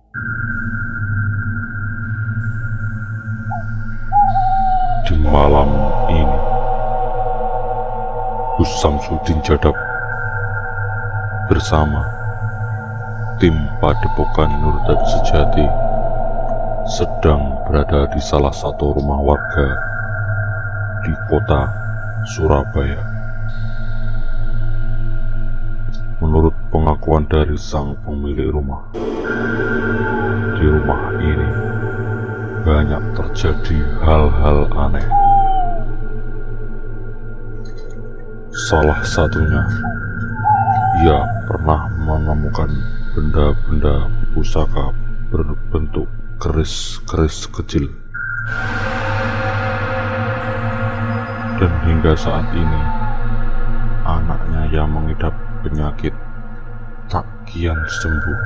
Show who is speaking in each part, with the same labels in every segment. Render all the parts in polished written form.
Speaker 1: Di malam ini, Gus Samsudin Jadab bersama tim Padepokan Nurul Sejati sedang berada di salah satu rumah warga di kota Surabaya. Menurut pengakuan dari sang pemilik rumah, di rumah ini banyak terjadi hal-hal aneh. Salah satunya, ia pernah menemukan benda-benda pusaka berbentuk keris-keris kecil. Dan hingga saat ini, anaknya yang mengidap penyakit tak kian sembuh.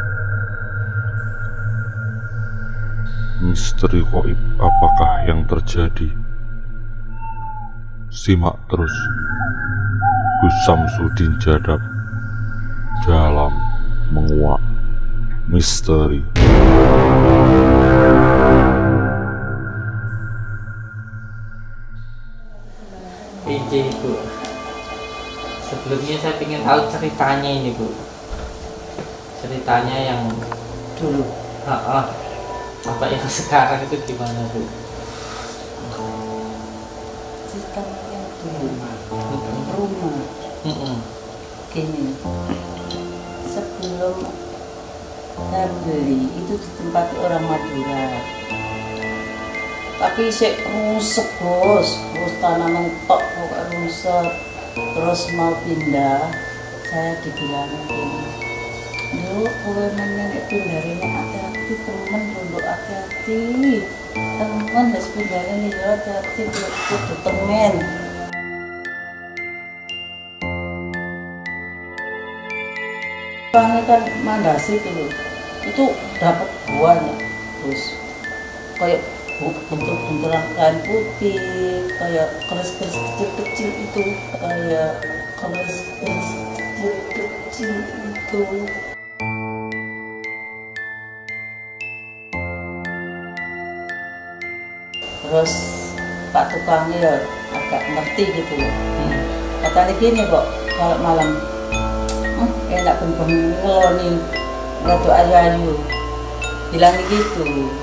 Speaker 1: Misteri gaib apakah yang terjadi? Simak terus Gus Samsudin Jadab dalam menguak misteri.
Speaker 2: Bu, sebelumnya saya ingin tahu ceritanya ini, Bu. Ceritanya yang dulu. Bapak yang sekarang itu gimana, Bu?
Speaker 3: Ceritanya yang dulu. Rumah. Gini. Sebelum saya beli itu ditempati orang Madura. Tapi saya rusak, bos tanaman tok pokoknya rusak. Terus mau pindah, saya dibilangin gini, dulu gue nenek pindah ini hati-hati, temen dulu hati-hati, temen harus pindah ini hati-hati, kudu temen. Orangnya kan mandasi itu dapat buahnya, terus kayak bentuk-benturan kain putih, kayak keris-keris kecil-kecil itu, kayak keris-keris kecil-kecil itu. Terus Pak tukangnya ya agak ngerti gitu loh. Katanya gini kok, kalau malam enak bener-bener ngeloni ratu ayu-ayu, bilang gitu.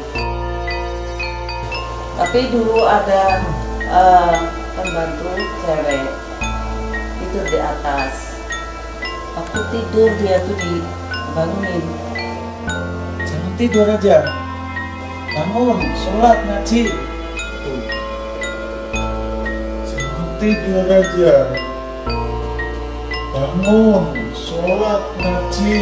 Speaker 3: Tapi dulu ada pembantu cewek itu di atas. Aku tidur, dia tuh dibangunin.
Speaker 4: Jangan tidur aja, bangun, sholat, ngaji. Jangan tidur aja, bangun, sholat, ngaji.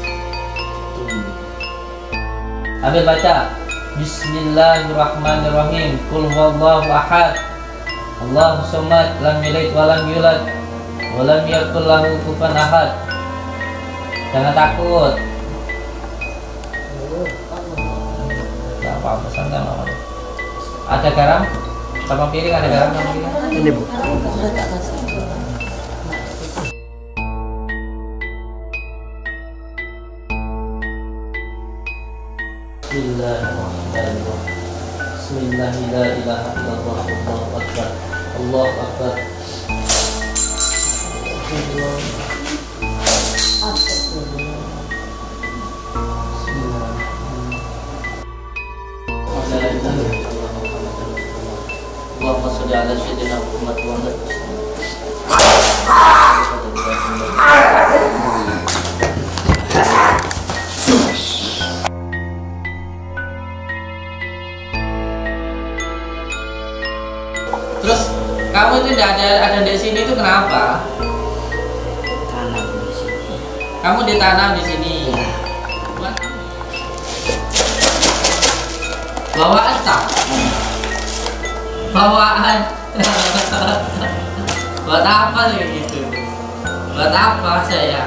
Speaker 2: Ambil baca. Bismillahirrahmanirrahim. Qul huwallahu ahad. Allahus samad, lam yalid wa lam yulad wa lam yakul lahu kufuwan ahad. Jangan takut. Enggak apa-apa, santai mama. Ada garam? Sama piring ada garam sama piring? Ini, Bu. Bismillahirrahmanirrahim. Bismillahirrahmanirrahim. Allahu Akbar. Allahu Akbar. Allahumma sholli ala sayyidina Muhammad wa ala Terus kamu itu tidak ada di sini itu kenapa?
Speaker 3: Tanam di sini.
Speaker 2: Kamu ditanam di sini. Buat bawaan tak? Bawaan. Buat apa sih gitu? Buat apa saya?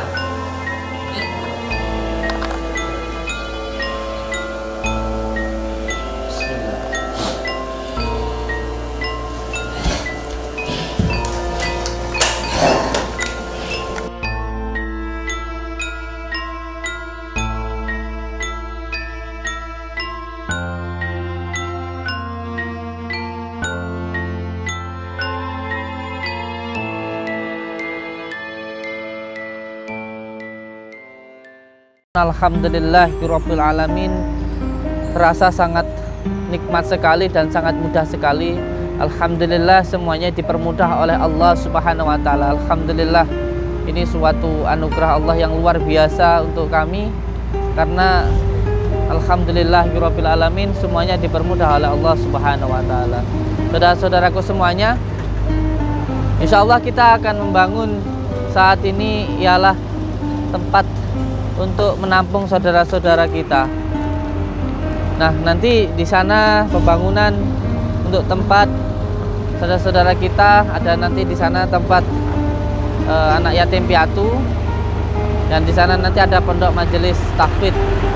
Speaker 2: Alhamdulillahirabbil alamin. Terasa sangat nikmat sekali dan sangat mudah sekali. Alhamdulillah semuanya dipermudah oleh Allah Subhanahu wa taala. Alhamdulillah, ini suatu anugerah Allah yang luar biasa untuk kami, karena alhamdulillahirabbil alamin semuanya dipermudah oleh Allah Subhanahu wa taala. Saudara-saudaraku semuanya, insyaallah kita akan membangun saat ini ialah tempat untuk menampung saudara-saudara kita. Nah, nanti di sana pembangunan untuk tempat saudara-saudara kita, ada nanti di sana tempat anak yatim piatu, dan di sana nanti ada pondok majelis tahfidz.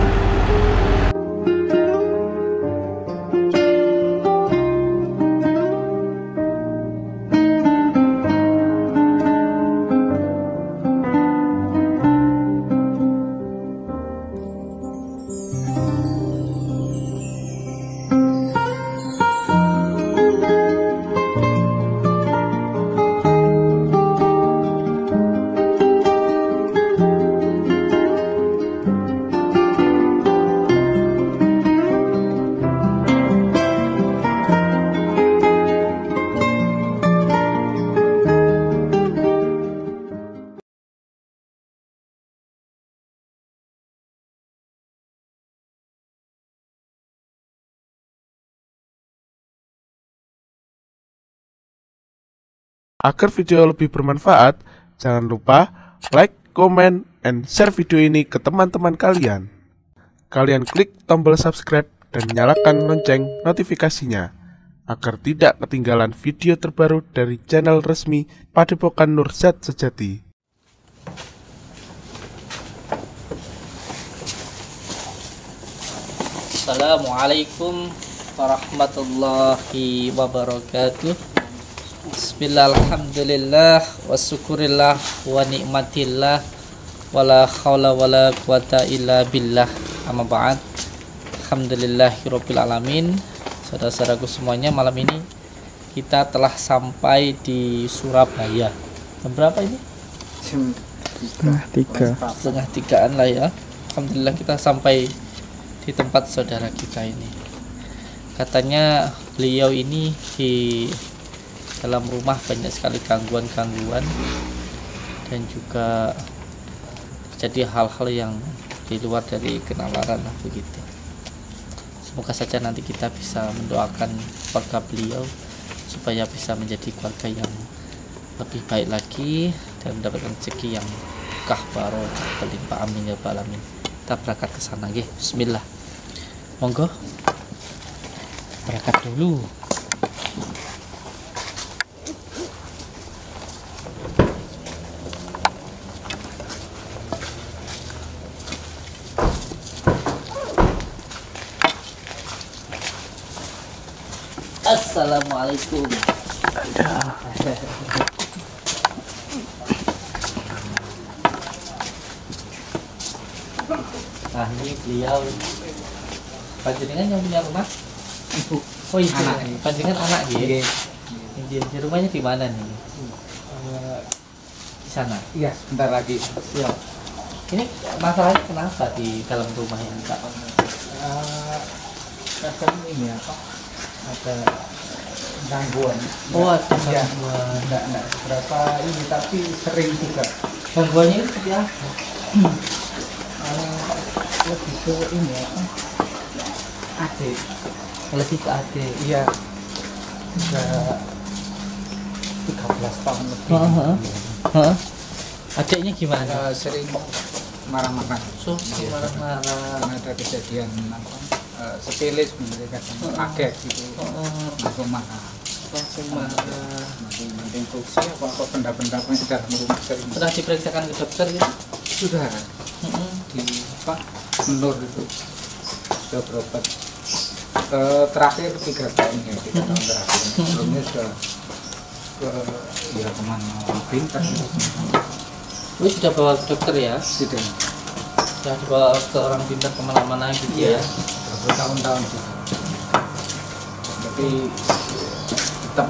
Speaker 5: Agar video lebih bermanfaat, jangan lupa like, comment, and share video ini ke teman-teman kalian. Kalian klik tombol subscribe dan nyalakan lonceng notifikasinya agar tidak ketinggalan video terbaru dari channel resmi Padepokan Nur Zat Sejati.
Speaker 2: Assalamualaikum warahmatullahi wabarakatuh. Bismillah, alhamdulillah, wa syukurillah, wa ni'matillah, wa la khawla wa la quwata illa billah, amma ba'd. Alhamdulillahirabbil alamin. Saudara-saudaraku semuanya, malam ini kita telah sampai di Surabaya. Jam berapa ini? Setengah tigaan lah ya. Alhamdulillah kita sampai di tempat saudara kita ini. Katanya beliau ini di dalam rumah banyak sekali gangguan-gangguan dan juga jadi hal-hal yang di luar dari kenalaran lah begitu. Semoga saja nanti kita bisa mendoakan keluarga beliau supaya bisa menjadi keluarga yang lebih baik lagi dan mendapatkan rezeki yang berkah barokah berlimpah, amin ya rabbal alamin. Kita berangkat ke sana nggih. Bismillah. Monggo. Berangkat dulu. Assalamualaikum. Nah, ini beliau panjenengan yang punya rumah? Ibu. Oh, ibu. Panjenengan anak ya? Di rumahnya di mana nih? Di sana.
Speaker 6: Iya, sebentar lagi.
Speaker 2: Siap. Ini masalahnya kenapa di dalam rumah ini, Pak?
Speaker 6: Kadang ini apa? Ada gangguan.
Speaker 2: Oh, ada
Speaker 6: Ya,
Speaker 2: gangguan.
Speaker 6: enggak berapa ini, tapi sering juga.
Speaker 2: Gangguannya itu seperti apa?
Speaker 6: Lebih ke ini apa? Adik.
Speaker 2: Lebih ke adik.
Speaker 6: Iya. Sudah 13 tahun lebih.
Speaker 2: Heeh. Adiknya gimana?
Speaker 6: Sering marah-marah.
Speaker 2: So, marah-marah.
Speaker 6: Karena ada kejadian apa? Sepele sebenarnya, kadang kaget gitu. Langsung marah.
Speaker 2: Langsung marah.
Speaker 6: Mending fungsi apa benda-benda yang dalam rumah sering.
Speaker 2: Pernah diperiksakan ke dokter ya?
Speaker 6: Sudah di apa? Menur itu sudah berobat. Terakhir 3 tahun ya, 3 tahun terakhir. Sebelumnya sudah ke ya kemana pintar.
Speaker 2: Lu sudah bawa ke dokter ya?
Speaker 6: Sudah.
Speaker 2: Sudah dibawa ke orang pintar kemana-mana gitu ya?
Speaker 6: Bertahun-tahun juga. Tapi tetap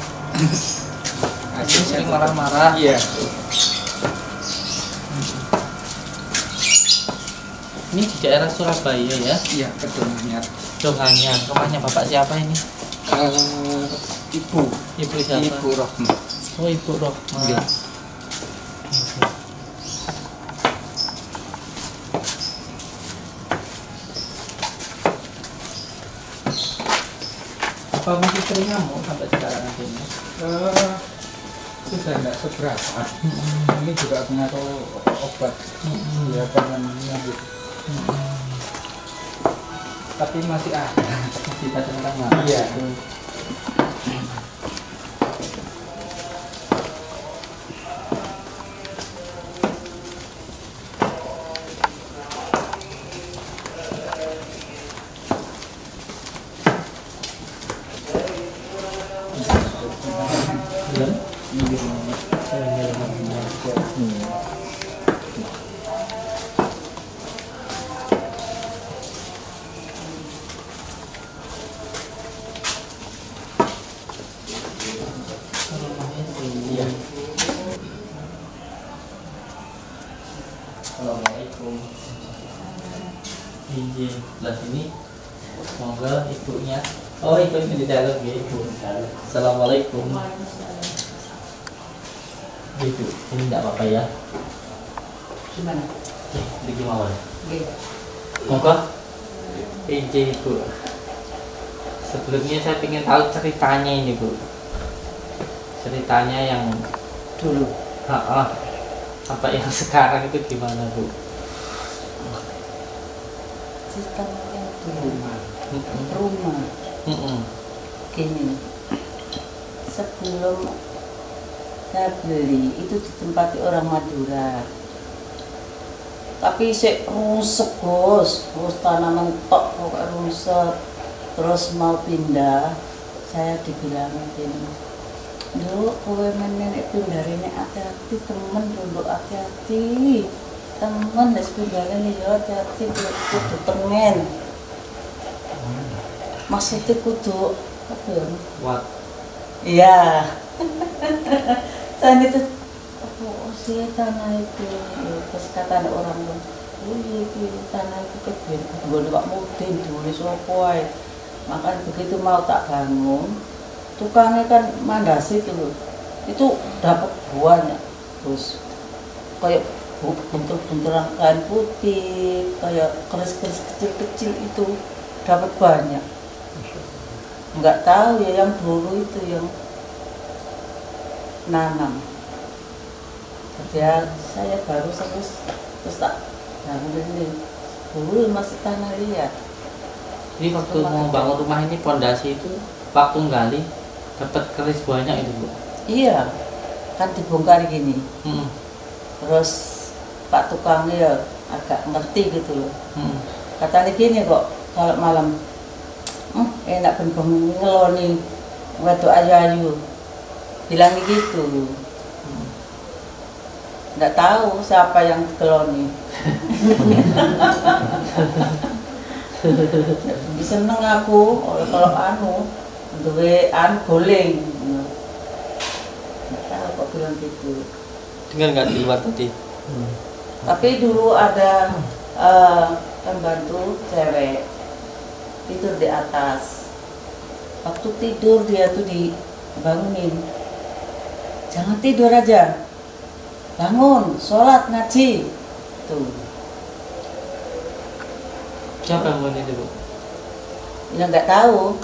Speaker 2: Ini sering marah-marah.
Speaker 6: Iya.
Speaker 2: Ini di daerah Surabaya ya?
Speaker 6: Iya, Kedunganyar.
Speaker 2: Donganya. Rumahnya bapak siapa ini?
Speaker 6: Ibu.
Speaker 2: Ibu siapa?
Speaker 6: Ibu Rohmah.
Speaker 2: Oh, Ibu Rohmah.
Speaker 6: Iya.
Speaker 2: Apa masih sering ngamuk sampai sekarang ini?
Speaker 6: Sudah enggak seberapa. Ini juga pengaruh obat. Ya, namanya gitu. Tapi masih ada.
Speaker 2: Masih kadang-kadang
Speaker 6: Iya.
Speaker 2: Assalamualaikum. Izin sebelah sini. Semoga ibunya. Oh, ibunya di dalam ya, ibu. Assalamualaikum. Ibu, ini tidak apa-apa ya.
Speaker 3: Gimana?
Speaker 2: Di gimana?
Speaker 3: Gitu.
Speaker 2: Moga. Izin ibu. Sebelumnya saya ingin tahu ceritanya ini bu. Ceritanya yang
Speaker 3: Dulu.
Speaker 2: Apa yang sekarang itu gimana bu?
Speaker 3: Sistem yang dulu. Rumah. Gini. Sebelum saya beli itu ditempati orang Madura. Tapi sik rusak bos, tanah mentok kok rusak. Terus mau pindah, saya dibilang gini, "Nduk, kowe menenek pindah rene hati-hati, temen dulu hati-hati. Temen wis pindah rene ya hati-hati, kudu tengen." Maksudnya kudu apa ya?
Speaker 2: What?
Speaker 3: Iya. Saya itu oh sih tanah itu terus kata ada orang tuh tanah itu kecil gue pak mudin dulu sopo ae. Makanya begitu mau tak bangun tukangnya kan mandasi itu itu dapat banyak terus kayak bentuk-benturan kain putih kayak keris-keris kecil-kecil itu dapat banyak. Nggak tahu ya yang dulu itu yang nanam. Jadi saya baru terus tak bangun ini dulu masih tanah liat.
Speaker 2: Jadi waktu mau bangun rumah ini pondasi itu waktu gali dapat keris banyak itu bu.
Speaker 3: Iya, kan dibongkar gini. Terus Pak tukangnya ya agak ngerti gitu loh. Katanya gini kok kalau malam enak ben ngeloni wedok ayu-ayu. Bilang gitu. Nggak tahu siapa yang keloni. Seneng aku kalau duwe guling. Nggak tahu kok bilang gitu.
Speaker 2: Dengar nggak di luar tadi?
Speaker 3: Tapi dulu ada pembantu cewek tidur di atas. Waktu tidur dia tuh dibangunin. Jangan tidur aja. Bangun, sholat, ngaji. Tuh.
Speaker 2: Siapa yang bangun itu bu?
Speaker 3: Ya nggak tahu.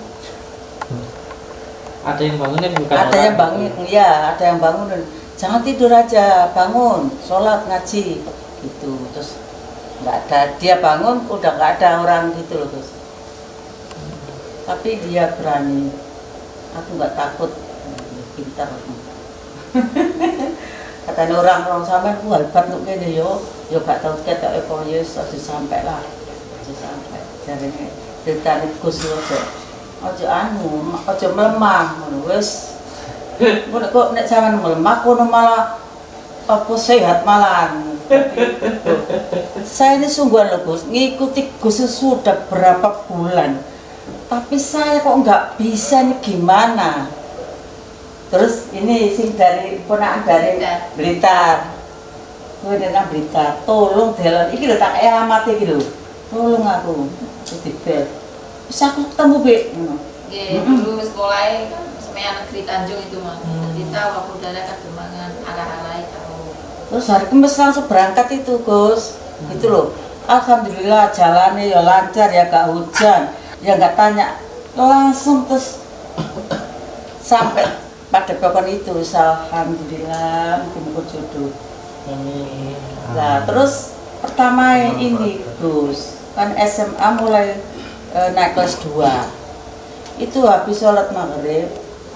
Speaker 2: Ada yang bangunin bukan?
Speaker 3: Ada yang bangun, ya ada yang bangun. Jangan tidur aja, bangun, sholat, ngaji. Gitu. Terus nggak ada, dia bangun udah nggak ada orang gitu loh terus. Tapi dia berani. Aku nggak takut, pintar. Katanya orang sampean ku hebat untuk kene yo gak tau ketok kok yo aja sampai lah. Aja sampai. Jarene ditane Gus aja aja melemah ngono wis. Ngono kok nek sampean melemah kono malah apa sehat malahan. Saya ini sungguh loh Gus, ngikuti Gus sudah berapa bulan. Tapi saya kok nggak bisa nih gimana? Terus ini sing dari ponakan dari Blitar. kowe nek berita, tolong dalan iki lho tak amat iki lho. Tolong aku. Dibel. Wis aku ketemu Bek.
Speaker 7: Nggih, dulu sekolahe semean negeri Tanjung itu Mas. Kita waktu dari Kademangan arah-arah tahu.
Speaker 3: Terus hari Kamis langsung berangkat itu Gus. Gitu loh. Alhamdulillah jalannya ya lancar ya gak hujan. Ya gak tanya. Langsung terus sampai pada pokok itu. Alhamdulillah mungkin jodoh. Nah terus pertama ini Gus. Kan SMA mulai naik kelas 2. Itu habis sholat maghrib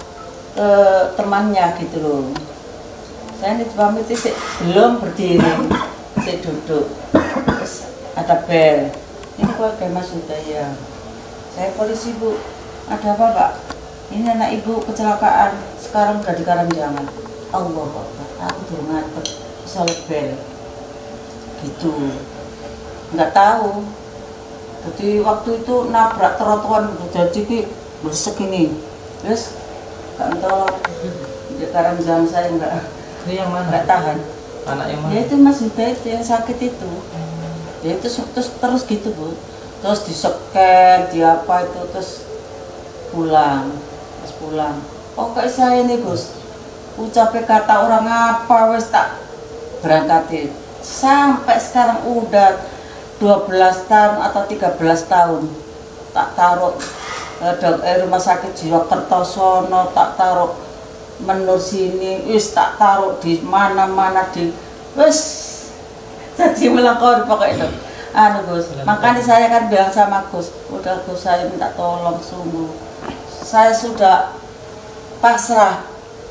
Speaker 3: temannya gitu loh. Saya ini pamit sih belum berdiri, saya duduk. Terus ada bel. Ini keluarga Mas Hudaya. Saya polisi Bu. Ada apa Pak? Ini anak ibu kecelakaan. Sekarang udah di Karangjangan. Allah Akbar. Aku tuh ngadep sholat bel. Gitu. Nggak tahu. Jadi waktu itu nabrak trotoar jadi ki bersek ini. Terus gak tolong. Di Karangjangan saya enggak.
Speaker 2: Itu yang mana?
Speaker 3: Nggak tahan.
Speaker 2: Anak yang mana?
Speaker 3: Ya itu Mas Hidayat yang sakit itu. Ya itu terus gitu Bu. Terus diseker, di apa itu terus pulang. Terus pulang. Oh kayak saya nih Gus. Ucapnya kata orang apa wes tak berangkatin. Sampai sekarang udah 12 tahun atau 13 tahun tak taruh rumah sakit jiwa Kertosono, tak taruh menur sini, wis tak taruh di mana-mana di wis jadi melakor pokoknya itu. Gus, makanya saya kan bilang sama Gus, udah Gus saya minta tolong sungguh, saya sudah pasrah.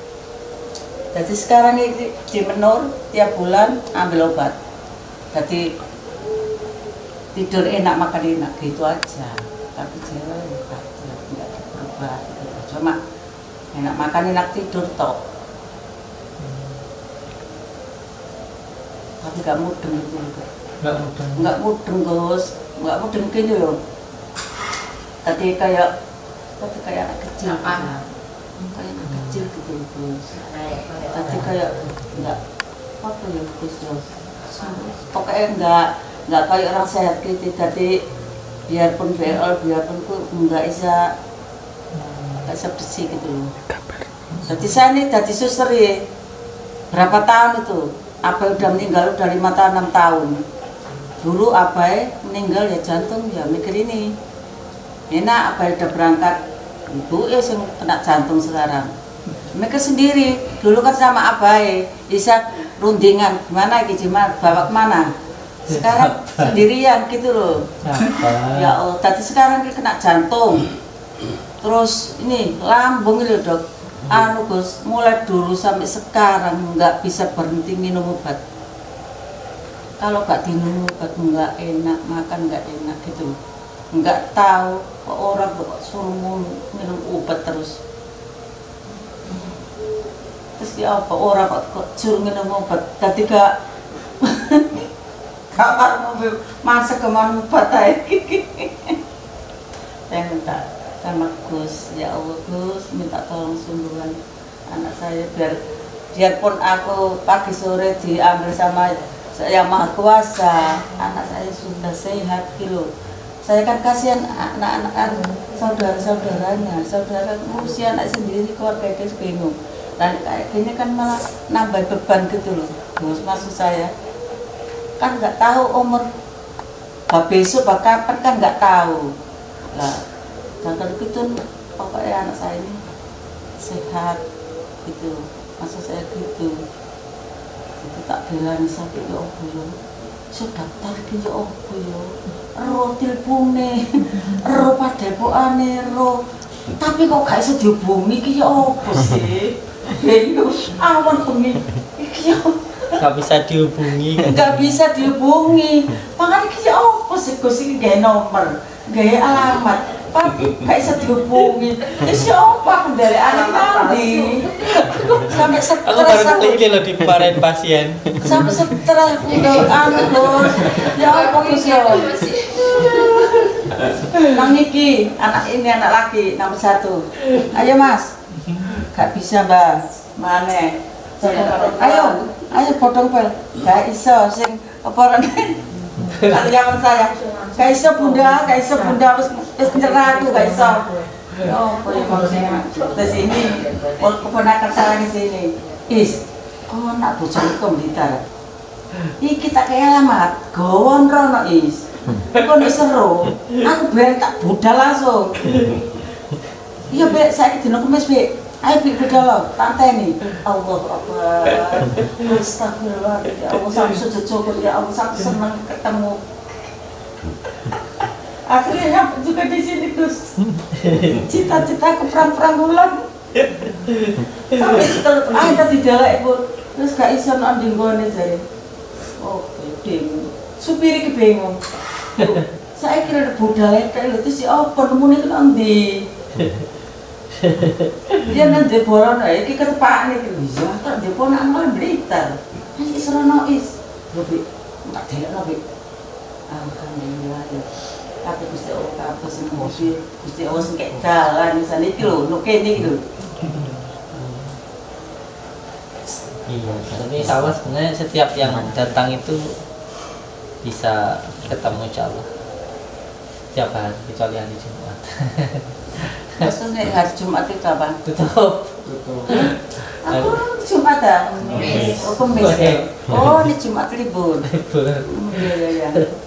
Speaker 3: Jadi sekarang ini di menur tiap bulan ambil obat, jadi tidur enak makan enak gitu aja, tapi dia nggak berubah gitu. Cuma enak makan enak tidur toh, tapi nggak mudeng gitu. Nggak mudeng Gus, nggak mudeng gini loh. Tadi kayak anak kecil, kayak anak kecil gitu Gus. Tadi kayak nggak apa ya Gus loh. Pokoknya nggak kayak orang sehat gitu. Tadi biarpun BL biarpun ku nggak bisa bersih gitu loh. Jadi saya nih tadi suster ya. Berapa tahun itu? Abai udah meninggal udah 5 tahun 6 tahun. Dulu Abai meninggal ya jantung ya mikir ini. Enak Abai udah berangkat. Ibu ya yang kena jantung sekarang. Mikir sendiri. Dulu kan sama Abai bisa rundingan gimana gimana bawa kemana. Sekarang sendirian gitu loh. Ya Allah, tadi sekarang dia kena jantung. Terus ini lambung ini Dok. Gus, mulai dulu sampai sekarang nggak bisa berhenti minum obat. Kalau nggak minum obat nggak enak, makan nggak enak gitu. Nggak tahu kok orang kok suruh minum obat terus. Terus ya apa orang kok suruh minum obat? Tadi gak kamar mobil masa kemana obat aja. Saya minta sama Gus, ya Allah Gus, minta tolong sungguhan anak saya biarpun aku pagi sore diambil sama Yang Maha Kuasa, anak saya sudah sehat gitu. Saya kan kasihan anak-anak saudara-saudaranya, saudara usia anak sendiri keluarga dia bingung. Dan kayak gini kan malah nambah beban gitu loh. Gus, maksud saya kan nggak tahu umur besok kapan kan nggak tahu. Lah jangan gitu, pokoknya anak saya ini sehat gitu, masa saya gitu. Itu tak bilang sampai ya opo yo, sudah daftar ki ya opo yo, roh tilpune, roh padepokane, roh, tapi kok gak iso dihubungi ki ya opo sih? Bingung, awan bengi, iki yo
Speaker 2: Gak bisa dihubungi.
Speaker 3: Gak bisa dihubungi, makanya ki ya opo sih Gus iki gawe nomor, gawe alamat. Tapi gak bisa dihubungi. Siapa dari anak tadi? Sampai stres.
Speaker 2: Aku baru ngerti loh dimarahin pasien.
Speaker 3: Sampai stres udah Gus. Ya apa Gus ya? Nang Niki, anak ini anak laki nomor 1. Ayo Mas. Gak bisa Mbak. Mana? Ayo. Ayo potong pel. Gak iso sing apa rene. Karyawan saya. Gak iso bunda, wis nyerah aku gak iso. Oh, boleh maksudnya di sini, keponakan saya di sini. Is, oh nak bocor itu Blitar. Iki tak kayak alamat, gawon rono is. Kok nek seru, aku ben tak budal langsung. Iya Bek, saiki dina Kamis Bek. Ayo Bek budal lo, tak teni. Allahu Akbar. Astagfirullah, ya Allah sampai sujud syukur, ya Allah sampai senang ketemu. Akhirnya nyampe juga di sini Gus. Cita-cita ke perang-perang ulang. Sampai terus tadi dalek Bu. Terus gak iso nang dinggone jare. Oh, bingung. Supir iki bingung. Saya kira ada budal itu terus si apa nemune itu nanti. Dia nanti boron iki ketepakne iki. Iya, tak depo nang Blitar. Iki serono is. Lebih tak delok lebih. Alhamdulillah ya. Tapi Gusti Allah apa sing mobil, Gusti Allah sing kayak jalan misalnya iki lho, no kene iki lho.
Speaker 2: Iya, tapi insya Allah sebenarnya setiap yang datang itu bisa ketemu insya Allah setiap hari kecuali hari Jumat.
Speaker 3: Maksudnya hari Jumat itu apa?
Speaker 2: Tutup.
Speaker 3: Aku Jumat ya? Oh, Kamis ya? Oh, ini Jumat libur. Iya.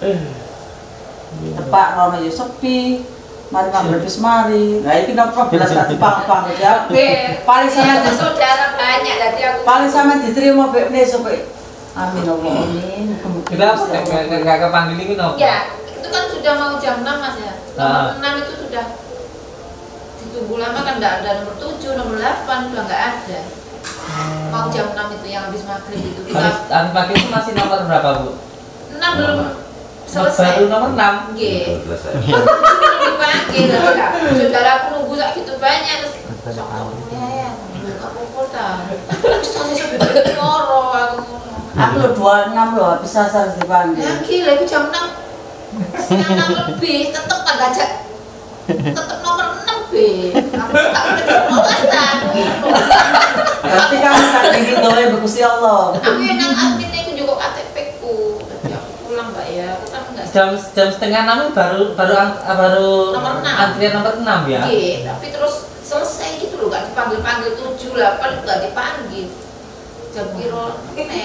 Speaker 3: Tepak rono ya sepi. Mari habis mari. Nah, iki napa belas tak dipang-pang ya. Paling sama
Speaker 7: saudara banyak jadi aku.
Speaker 3: Paling sama diterima Bek besok Bek. Amin Allah amin.
Speaker 2: Kenapa enggak kepanggil ini kenapa?
Speaker 7: Ya, itu kan sudah mau jam 6 Mas ya. Nomor 6 itu sudah ditunggu lama kan enggak ada nomor 7, nomor 8 udah enggak ada. Mau jam 6 itu yang habis maghrib itu.
Speaker 2: Habis pagi itu masih nomor berapa, Bu?
Speaker 7: 6 belum selesai.
Speaker 2: Baru nomor 6.
Speaker 7: Nggih. Dipanggil lah. Saudara aku nunggu sak gitu banyak terus. Ya, aku kota. Terus saya sebut loro aku.
Speaker 3: Aku lo 26 loh, habis asar dipanggil.
Speaker 7: Ya gila, itu jam 6 setengah 6 lebih, tetep tak gajak. Tetep nomor 6 B. Aku tak udah jam 12 tak.
Speaker 3: Berarti kamu saking gitu ya Gusti Allah.
Speaker 7: Aku yang nang admin itu juga KTP ku. Jadi aku pulang Mbak ya, aku kan enggak
Speaker 2: Jam setengah 6 baru
Speaker 7: Nomor 6.
Speaker 2: antrian nomor 6 ya.
Speaker 7: Iya, tapi terus selesai gitu loh, gak dipanggil-panggil 7, 8 gak dipanggil. Jam piro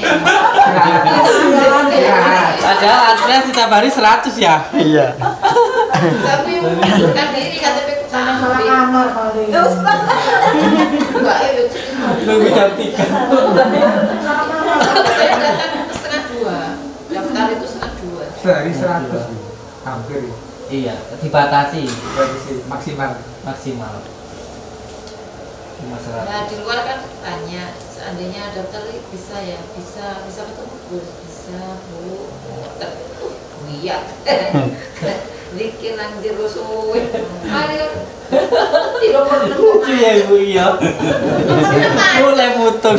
Speaker 2: Padahal antrian setiap hari 100 ya. Iya.
Speaker 7: tapi kan diri KTP ku salah kamar kali. Enggak ya,
Speaker 2: Nunggu jam 3.
Speaker 7: saya datang setengah 2. Daftar itu setengah 2.
Speaker 6: Sehari 100 hampir ya.
Speaker 2: Iya, dibatasi
Speaker 6: Maksimal.
Speaker 2: Masalah.
Speaker 7: Nah di luar kan tanya, seandainya daftar bisa ya, bisa ketemu Gus, bisa Bu. Iya. Dikir nang jero suwe. Ayo. Tidak pernah
Speaker 2: Lucu ya Ibu iya. Mulai butuh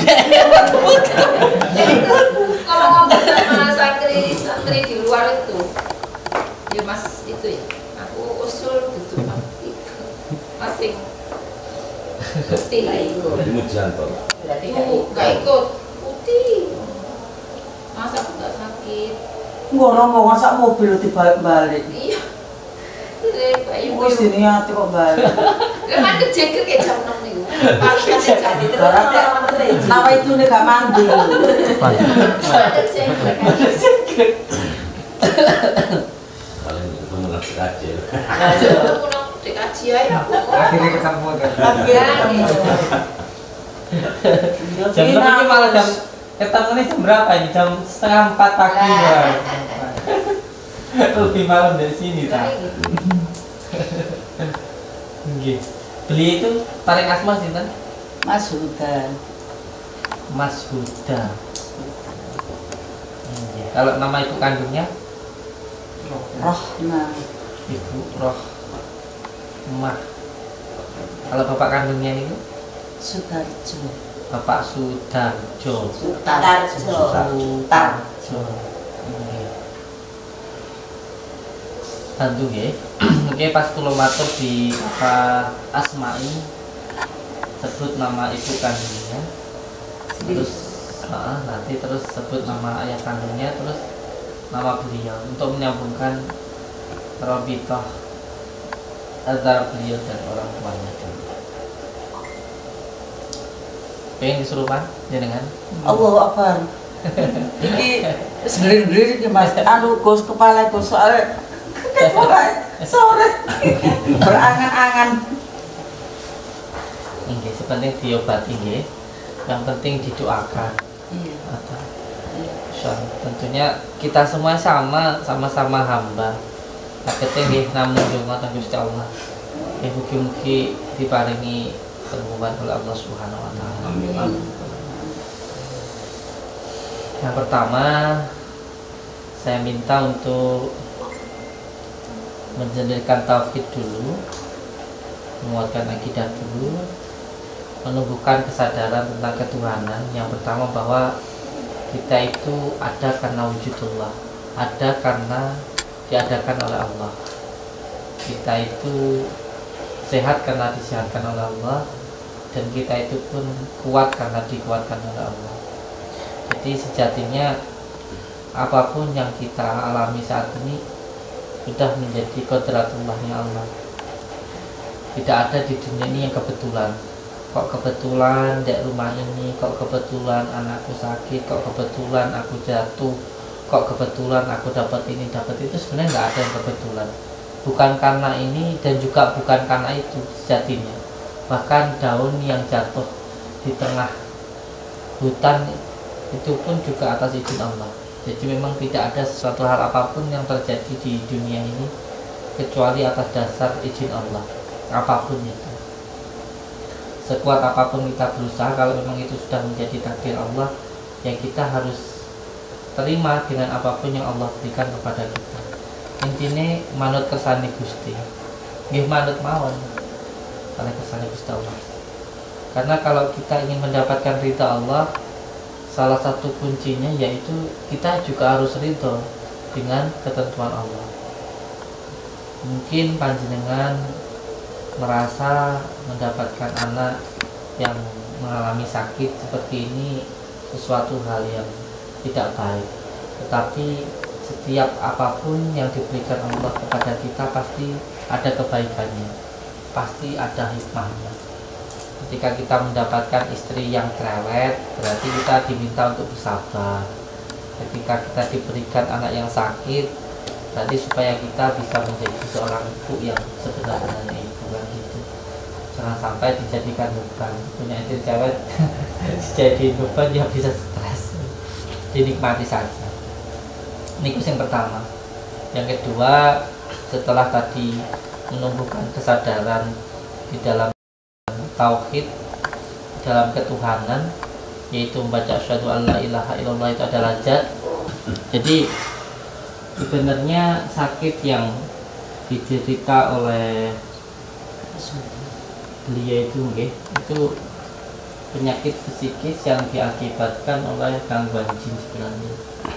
Speaker 7: kalau ngomong sama santri di luar itu, ya Mas itu ya, aku usul gitu Pak. Masing putih lah ikut. Gak ikut putih. Masa aku gak sakit?
Speaker 3: Ngomong sak mobil dibalik-balik.
Speaker 7: Iya. Bayu
Speaker 3: Wis diniati kok balik.
Speaker 7: kan kejeger kayak jam 6 nih. Paling kan jadi terus.
Speaker 3: Nawa itu nih gak mandi.
Speaker 8: Paling itu mengasih aja.
Speaker 7: Aku nang DKJ aja aku.
Speaker 6: Akhirnya ketemu kan.
Speaker 2: Jam berapa malah jam ketemunya jam berapa ini? Jam setengah 4 pagi ya. Lebih malam dari sini tak? Beli itu paling asma sih kan?
Speaker 3: Mas Huda.
Speaker 2: Mas Huda. Kalau nama ibu kandungnya?
Speaker 3: Rohma.
Speaker 2: Ibu Rohmah. Kalau bapak kandungnya itu?
Speaker 3: Sudarjo.
Speaker 2: Bapak Sudarjo.
Speaker 3: Sudarjo.
Speaker 2: Bantu ya. Oke, pas kula matur di Bapak Asma'i sebut nama ibu kandungnya. Terus nanti terus sebut nama ayah kandungnya, terus nama beliau untuk menyambungkan rabithah antara beliau dan orang tuanya dulu. Pengen disuruhkan jenengan?
Speaker 3: Allahu Akbar. Ini sendiri-sendiri iki Mas. Anu Gus kepala Gus soalnya sore berangan-angan.
Speaker 2: Nggih, sepenting diobati nggih. Yang penting didoakan.
Speaker 3: Iya.
Speaker 2: Insyaallah. Tentunya kita semua sama-sama hamba. Pakete nggih namung donga teng Gusti Allah. Ya mugi-mugi diparingi permulaan oleh Allah Subhanahu wa taala. Amin. Yang pertama saya minta untuk menjadikan tauhid dulu, menguatkan akidah dulu, menumbuhkan kesadaran tentang ketuhanan. Yang pertama bahwa kita itu ada karena wujudullah, ada karena diadakan oleh Allah. Kita itu sehat karena disehatkan oleh Allah, dan kita itu pun kuat karena dikuatkan oleh Allah. Jadi sejatinya apapun yang kita alami saat ini sudah menjadi qodratullahnya Allah. Tidak ada di dunia ini yang kebetulan. Kok kebetulan di rumah ini, kok kebetulan anakku sakit, kok kebetulan aku jatuh, kok kebetulan aku dapat ini, dapat itu. Sebenarnya nggak ada yang kebetulan. Bukan karena ini dan juga bukan karena itu sejatinya. Bahkan daun yang jatuh di tengah hutan itu pun juga atas izin Allah. Jadi memang tidak ada sesuatu hal apapun yang terjadi di dunia ini kecuali atas dasar izin Allah. Apapun itu, sekuat apapun kita berusaha, kalau memang itu sudah menjadi takdir Allah, ya kita harus terima dengan apapun yang Allah berikan kepada kita. Intinya manut kersane Gusti, nggih manut mawon oleh kersane Gusti Allah. Karena kalau kita ingin mendapatkan ridha Allah, salah satu kuncinya yaitu kita juga harus ridho dengan ketentuan Allah. Mungkin panjenengan merasa mendapatkan anak yang mengalami sakit seperti ini sesuatu hal yang tidak baik, tetapi setiap apapun yang diberikan Allah kepada kita pasti ada kebaikannya, pasti ada hikmahnya. Ketika kita mendapatkan istri yang cerewet, berarti kita diminta untuk bersabar. Ketika kita diberikan anak yang sakit, berarti supaya kita bisa menjadi seorang ibu yang sebenar-benarnya ibu, kan gitu. Jangan sampai dijadikan beban. Punya istri cerewet dijadiin beban, ya bisa stres. Dinikmati saja. Ini yang pertama. Yang kedua, setelah tadi menumbuhkan kesadaran di dalam tauhid, dalam ketuhanan, yaitu membaca asyhadu alla ilaha illallah, itu adalah zat. Jadi sebenarnya sakit yang diderita oleh beliau itu penyakit psikis yang diakibatkan oleh gangguan jin sebenarnya.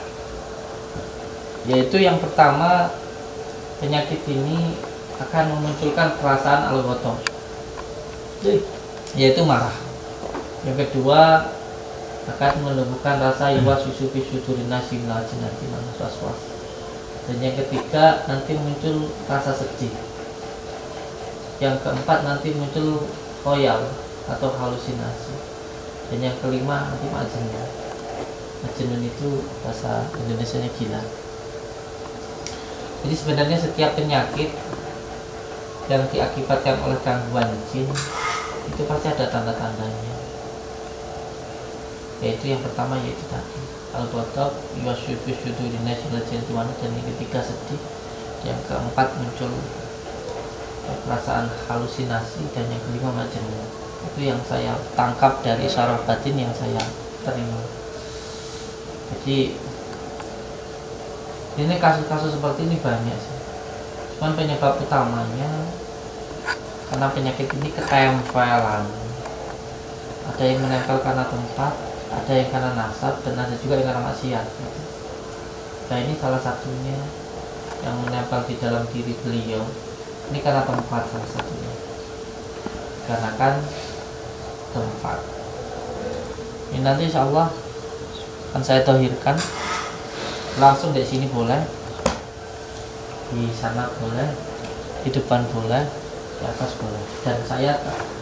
Speaker 2: Yaitu yang pertama, penyakit ini akan memunculkan perasaan al-ghadab, yaitu marah. Yang kedua, akan menumbuhkan rasa yuwaswisu fi sudurin nasi minal jinnati wan waswas. Dan yang ketiga, nanti muncul rasa sedih. Yang keempat, nanti muncul khoyal atau halusinasi. Dan yang kelima, nanti majnun. Majnun itu bahasa Indonesianya gila. Jadi sebenarnya setiap penyakit yang diakibatkan oleh gangguan jin itu pasti ada tanda-tandanya. Yaitu yang pertama yaitu tadi al-ghadab, yuwaswisu fi sudurin nasi minal jinnati wan nas, dan yang ketiga sedih. Yang keempat muncul perasaan halusinasi, dan yang kelima majnun. Itu yang saya tangkap dari syarah batin yang saya terima. Jadi ini kasus-kasus seperti ini banyak sih. Cuman penyebab utamanya karena penyakit ini ketempelan. Ada yang menempel karena tempat, ada yang karena nasab, dan ada juga yang karena maksiat. Nah ini salah satunya yang menempel di dalam diri beliau. Ini karena tempat salah satunya. Karena kan tempat. Ini nanti insya Allah akan saya dohirkan. Langsung di sini boleh, di sana boleh, di depan boleh, di atas boleh. Dan saya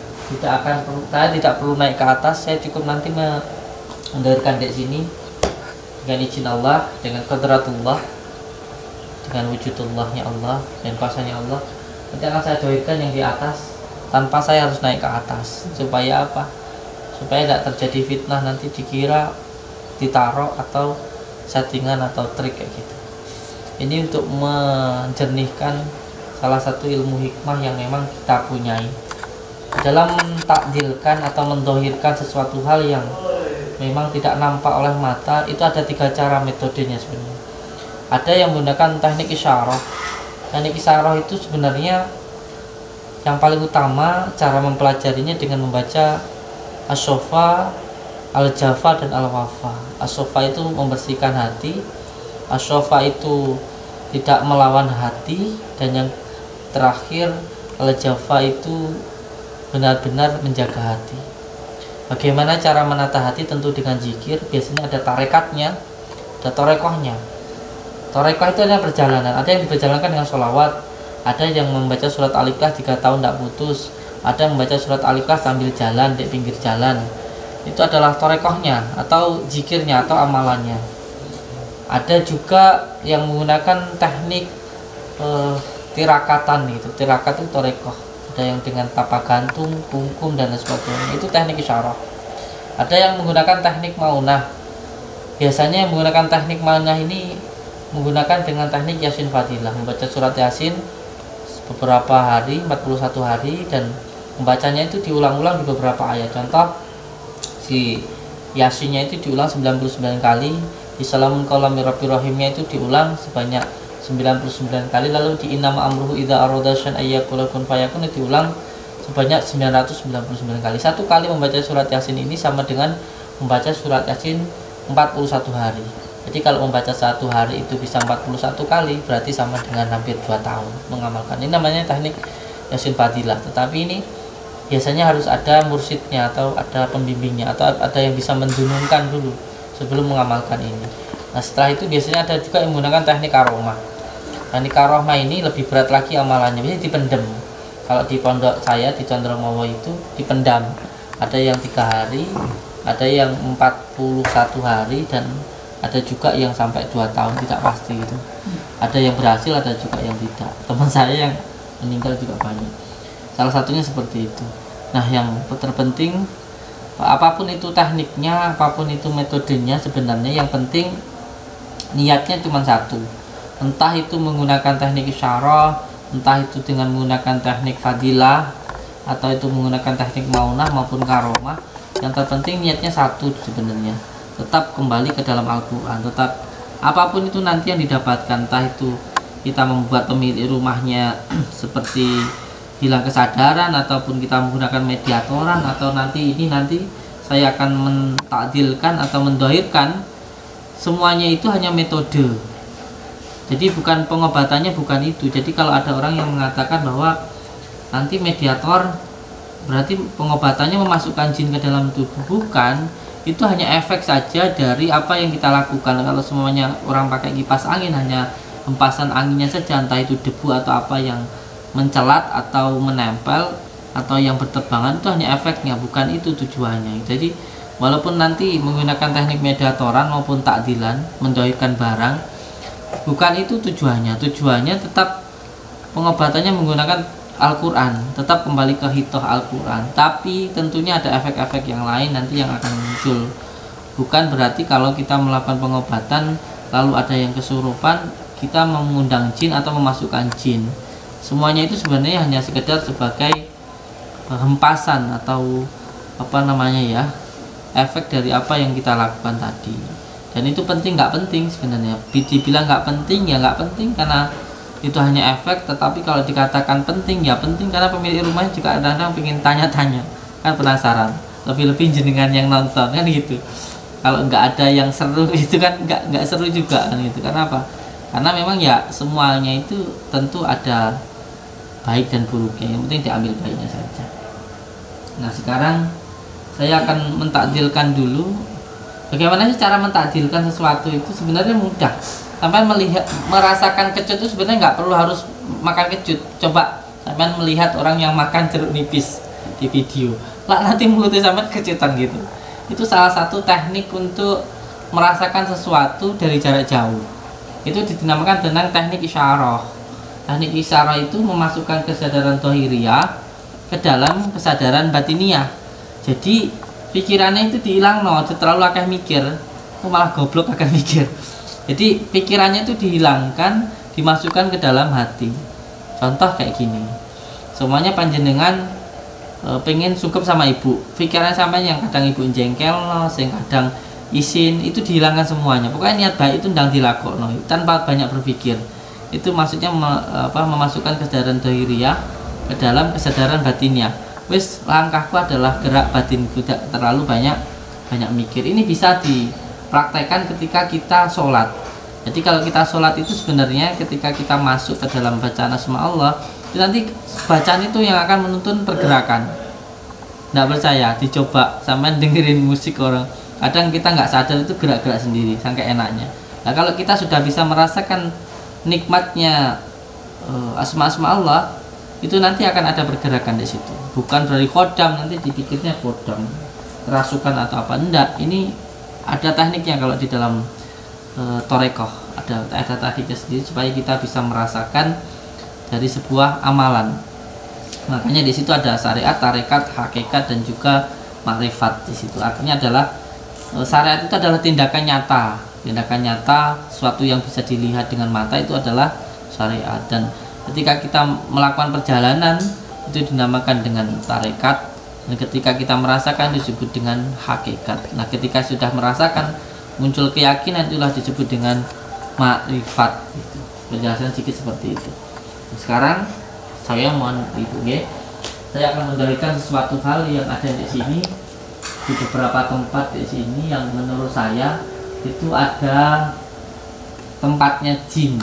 Speaker 2: tidak perlu naik ke atas, saya cukup nanti mendohirkan di sini dengan izin Allah, dengan qadratullah, dengan wujudullahnya Allah dan kuasanya Allah. Nanti akan saya dohirkan yang di atas tanpa saya harus naik ke atas. Supaya apa? Supaya tidak terjadi fitnah, nanti dikira ditaruh atau settingan atau trik kayak gitu. Ini untuk menjernihkan salah satu ilmu hikmah yang memang kita punyai dalam mentakdilkan atau mendohirkan sesuatu hal yang memang tidak nampak oleh mata. Itu ada 3 cara metodenya sebenarnya. Ada yang menggunakan teknik isyarah. Teknik isyarah itu sebenarnya yang paling utama cara mempelajarinya dengan membaca as-sofa, al-jafa, dan al-wafa. As-sofa itu membersihkan hati, as-sofa itu tidak melawan hati, dan yang terakhir al-jafa itu benar-benar menjaga hati. Bagaimana cara menata hati? Tentu dengan zikir. Biasanya ada tarekatnya, ada torekohnya. Torekoh itu adalah perjalanan. Ada yang diperjalankan dengan sholawat, ada yang membaca surat Al-Ikhlas 3 tahun tidak putus, ada yang membaca surat Al-Ikhlas sambil jalan di pinggir jalan. Itu adalah torekohnya atau zikirnya atau amalannya. Ada juga yang menggunakan teknik tirakatan gitu. Tirakat itu torekoh. Ada yang dengan tapak gantung, kungkum, dan sebagainya. Itu teknik isyarah. Ada yang menggunakan teknik maunah. Biasanya yang menggunakan teknik maunah ini menggunakan dengan teknik Yasin Fadilah, membaca surat Yasin beberapa hari, 41 hari, dan membacanya itu diulang-ulang di beberapa ayat. Contoh, si Yasinnya itu diulang 99 kali, di Salamun Qaulami Rabbir Rahimnya itu diulang sebanyak 99 kali, lalu di Innama Amruhu Idza Arada Syai'an Ayyaqula Kun Fayakun diulang sebanyak 999 kali. Satu kali membaca surat Yasin ini sama dengan membaca surat Yasin 41 hari. Jadi kalau membaca 1 hari itu bisa 41 kali, berarti sama dengan hampir 2 tahun mengamalkan. Ini namanya teknik Yasin Fadilah. Tetapi ini biasanya harus ada mursyidnya atau ada pembimbingnya, atau ada yang bisa mendunungkan dulu sebelum mengamalkan ini. Nah, setelah itu biasanya ada juga yang menggunakan teknik karomah. Teknik karomah ini lebih berat lagi amalannya, biasanya dipendam. Kalau di pondok saya di Condromowo itu dipendam. Ada yang 3 hari, ada yang 41 hari, dan ada juga yang sampai 2 tahun, tidak pasti gitu. Ada yang berhasil, ada juga yang tidak. Teman saya yang meninggal juga banyak. Salah satunya seperti itu. Nah, yang terpenting apapun itu tekniknya, apapun itu metodenya, sebenarnya yang penting niatnya cuma satu. Entah itu menggunakan teknik isyarah, entah itu dengan menggunakan teknik fadilah, atau itu menggunakan teknik maunah maupun karomah. Yang terpenting niatnya satu sebenarnya. Tetap kembali ke dalam Al-Quran. Tetap apapun itu nanti yang didapatkan, entah itu kita membuat pemilik rumahnya seperti hilang kesadaran, ataupun kita menggunakan mediatoran, atau nanti saya akan mentakdilkan atau mendohirkan, semuanya itu hanya metode. Jadi bukan pengobatannya, bukan itu. Jadi kalau ada orang yang mengatakan bahwa nanti mediator berarti pengobatannya memasukkan jin ke dalam tubuh, bukan. Itu hanya efek saja dari apa yang kita lakukan. Kalau semuanya orang pakai kipas angin, hanya hempasan anginnya saja, entah itu debu atau apa yang mencelat atau menempel atau yang berterbangan, itu hanya efeknya, bukan itu tujuannya. Jadi walaupun nanti menggunakan teknik mediatoran maupun takdilan, mendohirkan barang, bukan itu tujuannya. Tujuannya tetap pengobatannya menggunakan Al-Quran, tetap kembali ke hitoh Al-Quran. Tapi tentunya ada efek-efek yang lain nanti yang akan muncul. Bukan berarti kalau kita melakukan pengobatan lalu ada yang kesurupan, kita mengundang jin atau memasukkan jin. Semuanya itu sebenarnya hanya sekedar sebagai hempasan atau efek dari apa yang kita lakukan tadi. Dan itu penting nggak penting sebenarnya. Dibilang nggak penting ya nggak penting karena itu hanya efek. Tetapi kalau dikatakan penting ya penting, karena pemilik rumahnya juga kadang-kadang pengen tanya-tanya, kan penasaran. Lebih-lebih jenengan yang nonton kan gitu. Kalau nggak ada yang seru itu kan nggak seru juga kan gitu. Karena apa? Karena memang ya semuanya itu tentu ada baik dan buruknya. Yang penting diambil baiknya saja. Nah, sekarang saya akan mentakdilkan dulu Bagaimana sih cara mentakdirkan sesuatu itu sebenarnya mudah. Sampai merasakan kecut itu sebenarnya nggak perlu harus makan kecut. Coba sampai melihat orang yang makan jeruk nipis di video, lah nanti mulutnya sampai kecutan gitu. Itu salah satu teknik untuk merasakan sesuatu dari jarak jauh. Itu dinamakan dengan teknik isyarah. Teknik isyarah itu memasukkan kesadaran dohiriyah ke dalam kesadaran batiniah. Jadi pikirannya itu dihilang, terlalu akeh mikir, itu malah goblok akan mikir. Jadi pikirannya itu dihilangkan, dimasukkan ke dalam hati. Contoh kayak gini, semuanya panjenengan pengen sungkep sama ibu, pikiran sampai yang kadang ibu jengkel, yang kadang isin, itu dihilangkan semuanya. Pokoknya niat baik itu ndang dilakokno tanpa banyak berpikir. Itu maksudnya memasukkan kesadaran dohiriyah ke dalam kesadaran batinnya. Wis, langkahku adalah gerak batinku, tidak terlalu banyak mikir. Ini bisa dipraktekkan ketika kita sholat. Jadi kalau kita sholat itu sebenarnya ketika kita masuk ke dalam bacaan asma Allah, itu nanti bacaan itu yang akan menuntun pergerakan. Nggak percaya, dicoba sampai dengerin musik orang. Kadang kita nggak sadar itu gerak-gerak sendiri, sampai enaknya. Nah kalau kita sudah bisa merasakan nikmatnya asma-asma Allah, itu nanti akan ada pergerakan di situ. Bukan dari khodam, nanti dipikirnya khodam, kerasukan atau apa. Enggak, ini ada tekniknya kalau di dalam torekoh. Ada tekniknya sendiri supaya kita bisa merasakan dari sebuah amalan. Makanya di situ ada syariat, tarekat, hakikat, dan juga makrifat di situ. Artinya adalah syariat itu adalah tindakan nyata. Tindakan nyata, sesuatu yang bisa dilihat dengan mata itu adalah syariat. Dan ketika kita melakukan perjalanan itu dinamakan dengan tarekat, dan ketika kita merasakan disebut dengan hakikat. Nah ketika sudah merasakan muncul keyakinan, itulah disebut dengan makrifat. Penjelasan sedikit seperti itu. Nah, sekarang saya mohon ibu saya akan memberikan sesuatu hal yang ada di sini, di beberapa tempat di sini yang menurut saya itu ada tempatnya jin.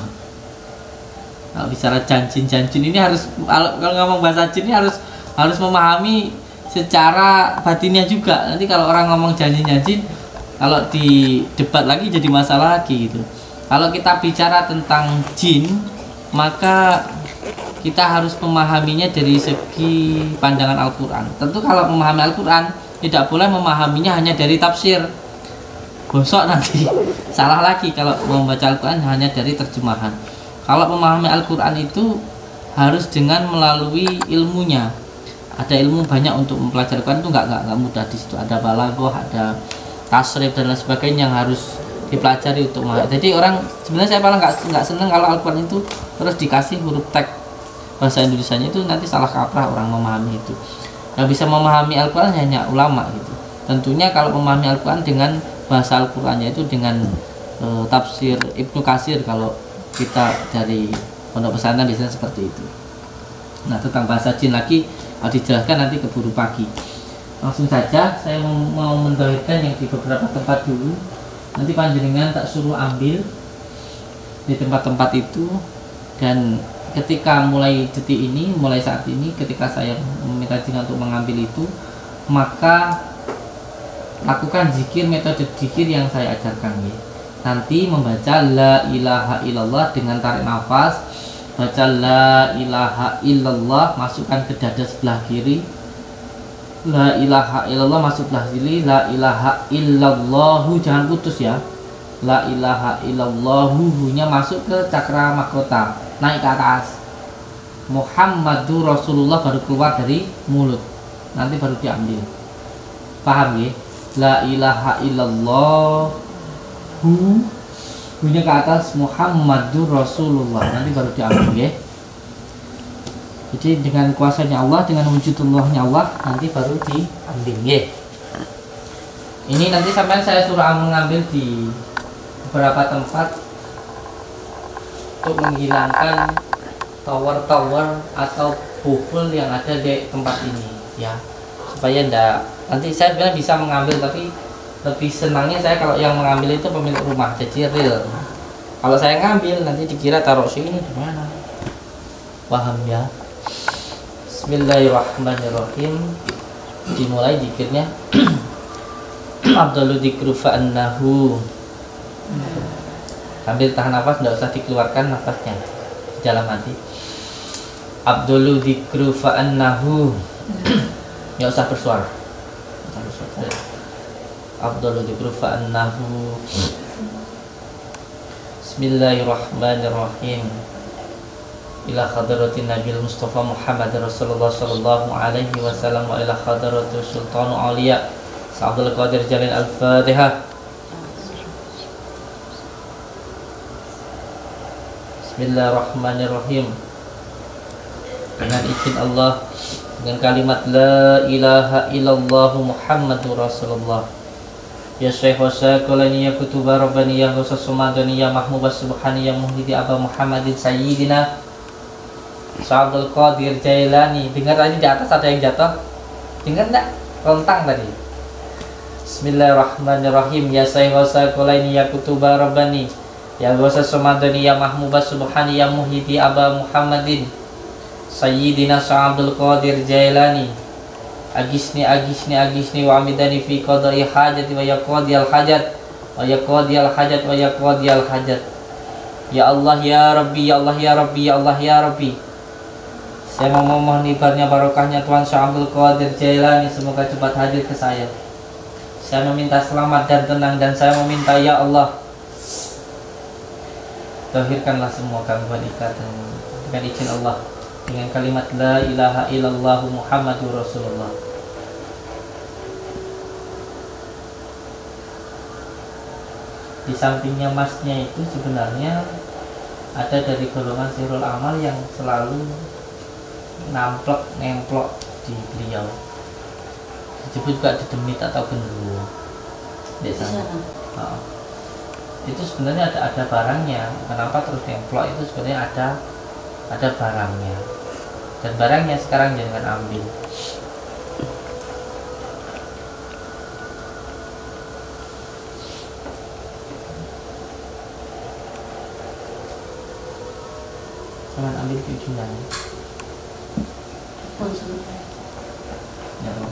Speaker 2: Kalau bicara jin ini harus, kalau ngomong bahasa jin ini harus memahami secara batinnya juga. Nanti kalau orang ngomong jin, kalau di debat lagi jadi masalah lagi gitu. Kalau kita bicara tentang jin, maka kita harus memahaminya dari segi pandangan Al-Quran. Tentu kalau memahami Al-Quran tidak boleh memahaminya hanya dari tafsir. Bosok nanti salah lagi kalau membaca Al-Quran hanya dari terjemahan. Kalau memahami Al-Quran itu harus dengan melalui ilmunya. Ada ilmu banyak untuk mempelajari Al-Quran, itu nggak mudah. Di situ ada balaghah, ada tasrif dan lain sebagainya yang harus dipelajari untuk memahami. Jadi orang sebenarnya saya paling nggak seneng kalau Al-Quran itu terus dikasih huruf teks bahasa Indonesianya, itu nanti salah kaprah orang memahami itu. Yang bisa memahami Al-Quran hanya ulama gitu. Tentunya kalau memahami Al-Quran dengan bahasa Al-Qurannya itu dengan tafsir Ibnu Katsir, kalau kita dari pondok pesantren biasanya seperti itu. Nah tentang bahasa jin lagi dijelaskan nanti keburu pagi. Langsung saja saya mau mendahirkan yang di beberapa tempat dulu. Nanti panjenengan tak suruh ambil di tempat-tempat itu, dan ketika mulai detik ini, mulai saat ini, ketika saya meminta jin untuk mengambil itu, maka lakukan zikir, metode zikir yang saya ajarkan ya. Nanti membaca la ilaha illallah dengan tarik nafas, baca la ilaha illallah, masukkan ke dada sebelah kiri, la ilaha illallah masuk sebelah kiri, la ilaha illallahu, jangan putus ya, la ilaha illallahu, nya masuk ke cakra mahkota, naik ke atas, Muhammadur Rasulullah baru keluar dari mulut, nanti baru diambil. Paham ya? La ilaha illallah, nya ke atas, Muhammadur Rasulullah, nanti baru diambil ya. Jadi dengan kuasanya Allah, dengan wujudullahnya Allah, nanti baru diambil ya. Ini nanti sampai saya suruh mengambil di beberapa tempat untuk menghilangkan tower-tower atau bubble yang ada di tempat ini ya, supaya ndak, nanti saya bilang bisa mengambil, tapi lebih senangnya saya kalau yang mengambil itu pemilik rumah, jadi real. Kalau saya ngambil nanti dikira taruh sini di mana. Paham ya? Bismillahirrahmanirrahim. Dimulai zikirnya. Abdullu dzikru fa'annahu. Sambil tahan nafas, tidak usah dikeluarkan nafasnya di dalam hati. Abdullu dzikru fa'annahu. Nggak usah bersuara. Abdullu dzikru fa'annahu. Bismillahirrahmanirrahim. Ila hadratin Nabil Mustafa Muhammad Rasulullah sallallahu alaihi wasallam wa ila hadratul Sultan Auliya Abdul Qadir Jalil Al-Fatihah. Bismillahirrahmanirrahim. Dengan izin Allah, dengan kalimat la ilaha illallah Muhammadur Rasulullah. Ya Syekh Wasakulani ya Kutuba Rabbani ya Khusus Sumadani ya Mahmubas Subhani ya Muhidi Aba Muhammadin Sayyidina Abdul Qadir Jailani. Dengar tadi di atas ada yang jatuh? Dengar enggak? Lontang tadi. Bismillahirrahmanirrahim. Ya Syekh Wasakulani ya Kutuba Rabbani ya Khusus Sumadani ya Mahmubas Subhani ya Muhidi Aba Muhammadin Sayyidina Abdul Qadir Jailani. Agisni wa amidani fi qada'i hajati wa yaqadiyal hajat wa yaqadiyal hajat wa yaqadiyal hajat. Ya Allah ya Rabbi, ya Allah ya Rabbi, ya Allah ya Rabbi. Saya memohon ibaratnya barokahnya Tuhan Syekh Abdul Qadir Jailani, semoga cepat hadir ke saya. Saya meminta selamat dan tenang, dan saya meminta ya Allah, tauhidkanlah semua gangguan ikatan dengan izin Allah, dengan kalimat la ilaha illallah Muhammadur Rasulullah. Di sampingnya masnya itu sebenarnya ada dari golongan sirul amal yang selalu nemplok di beliau. Disebut juga dedemit atau genderuwo. Di sana. Itu sebenarnya ada barangnya. Kenapa terus nemplok? Itu sebenarnya ada barangnya. Dan barangnya sekarang jangan ambil. Jangan ambil di ujungnya. Ya,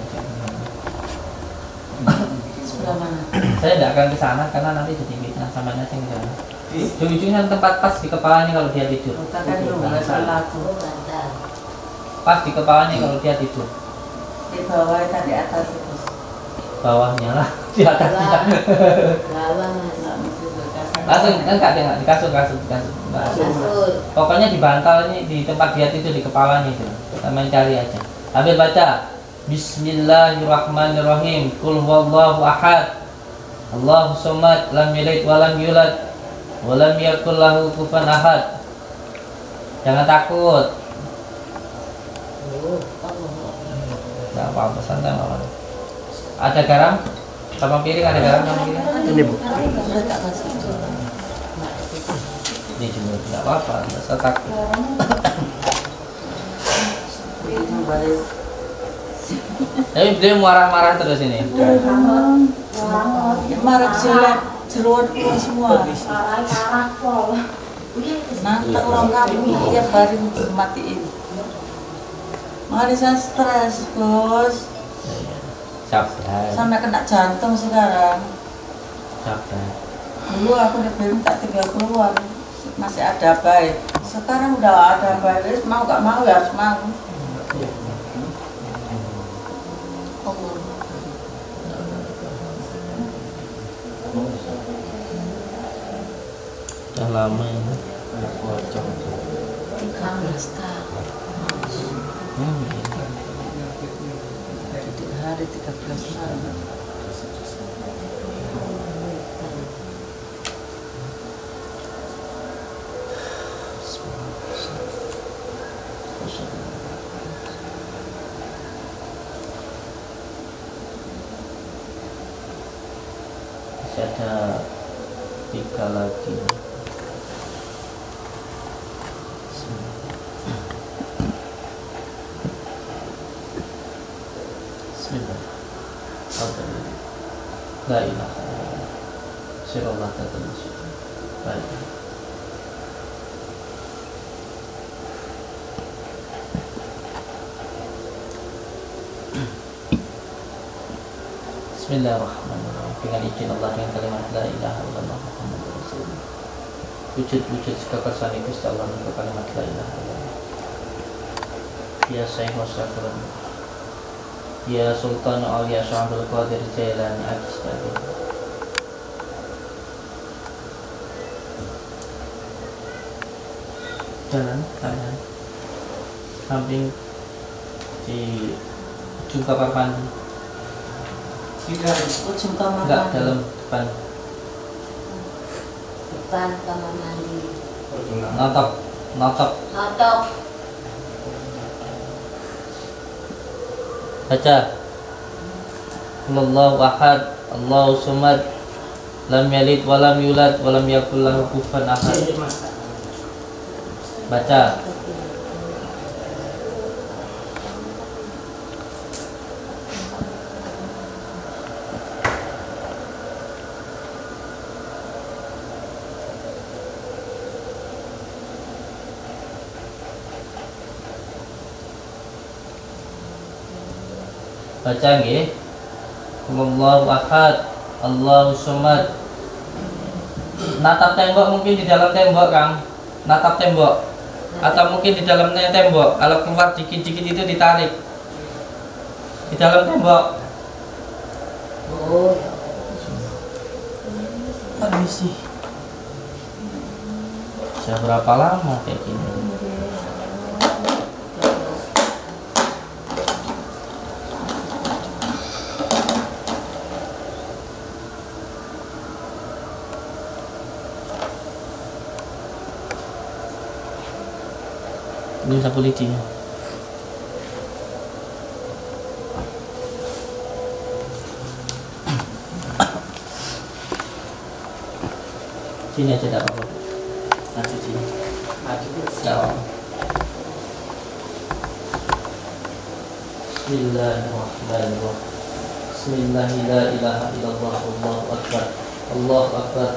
Speaker 3: Sebelah mana?
Speaker 2: saya tidak akan ke sana karena nanti jadi fitnah sama nasi yang sana. Di ujungnya tempat pas di kepalanya kalau dia tidur.
Speaker 3: Katakan dulu nggak salah tuh.
Speaker 2: Pas di kepalanya kalau dia tidur.
Speaker 3: Di bawah kan di atas itu.
Speaker 2: Bawahnya lah, di atasnya. Langsung enggak di kasur. Pokoknya di bantalnya, di tempat dia tidur, di kepalanya itu. Teman cari aja. Sambil baca Bismillahirrahmanirrahim. Qul huwallahu ahad. Allahu samad, lam yalid wa lam yulad wa lam yakul lahu kufuwan ahad. Jangan takut. Enggak apa-apa, santai mawar. Ada garam? Sama piring ada garam sama piring?
Speaker 3: Ini Bu. Sudah tak kasih.
Speaker 2: Ini cuma tidak apa-apa, tidak usah takut. Tapi beliau marah-marah terus ini.
Speaker 3: Marah jeruan semua. Nanti orang kami tiap hari matiin. Mari saya stres, Gus.
Speaker 2: Sabar.
Speaker 3: Sampai kena jantung sekarang.
Speaker 2: Sabar.
Speaker 3: Dulu aku udah minta 3 keluar, masih ada baik. Sekarang udah ada baik, mau gak mau ya harus mau.
Speaker 2: Udah lama ini.
Speaker 3: 13 tahun. 3 hari 13 tahun.
Speaker 2: Masih ada 3 lagi. Bismillah. La ilaha illallah. Sirullah tatanasuk. Baik. Bismillahirrahmanirrahim. Dengan izin Allah, dengan kalimat la ilaha illallah Muhammadur Rasulullah. Wujud-wujud sekekasan Gusti Allah dengan kalimat la ilaha illallah. Ya Syekh Wasyafirun, Ya Sultan Aulia Syabul Qadir Jailani Al-Istabi. Jalan kanan samping di ujung kamar mandi.
Speaker 3: Ujung kamar
Speaker 2: Enggak,
Speaker 3: mandi.
Speaker 2: dalam depan.
Speaker 3: Depan kamar mandi.
Speaker 2: Notok.
Speaker 3: Notok.
Speaker 2: Baca. Allahu ahad, Allahu samad, lam yalid wa lam yulad wa lam yakul lahu kufuwan ahad. Baca. Baca nggih. Allahu ahad, Allahu samad. Natap tembok, mungkin di dalam tembok, Kang. Natap tembok. Atau mungkin di dalamnya tembok. Kalau keluar dikit-dikit itu ditarik. Di dalam tembok.
Speaker 3: Oh,
Speaker 2: Permisi. Sudah berapa lama kayak gini? Ini sapu lidinya. Sini aja tidak apa-apa. Nanti sini. Ya. Bismillahirrahmanirrahim. Bismillahirrahmanirrahim. Allahu akbar. Allahu akbar.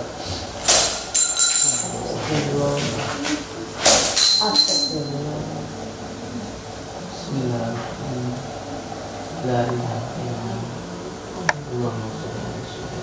Speaker 2: Bismillahirrahmanirrahim. La ilaha illallah. Allahumma shalli ala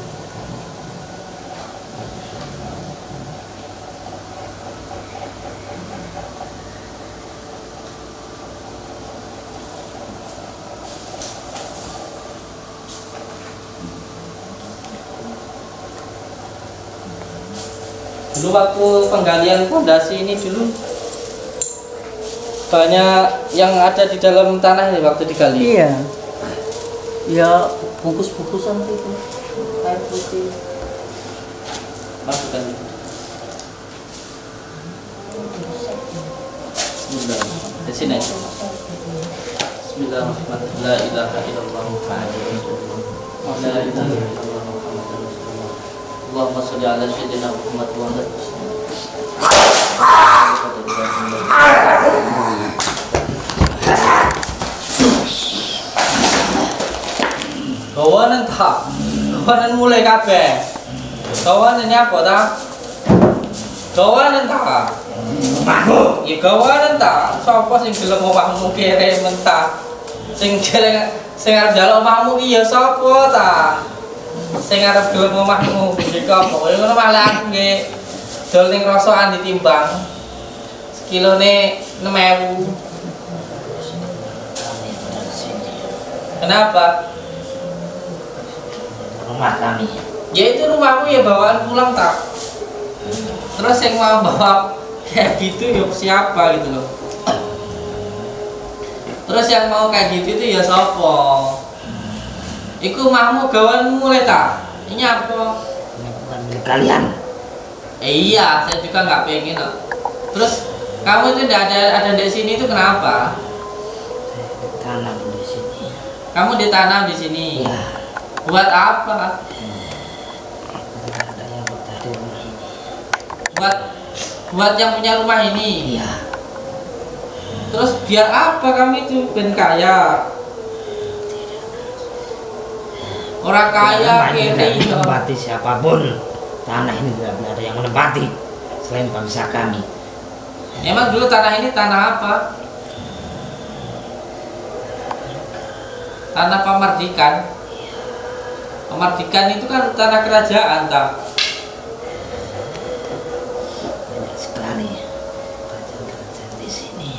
Speaker 2: Dulu waktu penggalian fondasi ini dulu banyak yang ada di dalam tanah ya waktu digali.
Speaker 3: iya. Ya, bungkus-bungkusan gitu. Air putih.
Speaker 2: Masukkan itu. Bismillah. Di sini aja. Bismillahirrahmanirrahim. La ilaha illallah Muhammadur Rasulullah. La ilaha illallah Muhammadur Rasulullah. Allahumma shalli ala sayyidina Muhammad wa ala kawanan tak, kawanan mulai kabeh. Kawanan apa tak? Kawanan tak. Ya kawanan tak. Sapa sing gelem omahmu kere mentah? Sing arep njaluk omahmu ki ya sapa ta? Sing arep gelem omahmu iki apa? Ya ngono malah aku nggih dol ning rosokan ditimbang. Sekilone 6.000. Kenapa?
Speaker 8: Rumah kami.
Speaker 2: Ya itu rumahmu ya bawaan pulang tak. Terus yang mau bawa kayak gitu ya siapa gitu loh. Terus yang mau kayak gitu itu ya sopo. Iku mahmu gawan mulai tak. Ini apa?
Speaker 8: Ini bukan milik kalian.
Speaker 2: Iya, saya juga nggak pengen loh. Terus kamu itu ada di sini itu kenapa?
Speaker 8: Tanam di sini.
Speaker 2: Kamu ditanam di sini.
Speaker 8: Ya.
Speaker 2: Buat apa?
Speaker 8: Tidak ada yang betah di rumah ini.
Speaker 2: Buat yang punya rumah ini.
Speaker 8: Iya.
Speaker 2: Terus biar apa kami itu ben kaya? Orang kaya
Speaker 8: Rumah ini tidak
Speaker 2: kiri.
Speaker 8: menempati siapapun. Tanah ini tidak ada yang menempati selain bangsa kami.
Speaker 2: Emang dulu tanah ini tanah apa? Tanah Pamardikan. Mardikan itu kan tanah kerajaan, tak?
Speaker 8: Banyak sekali kerajaan-kerajaan di sini.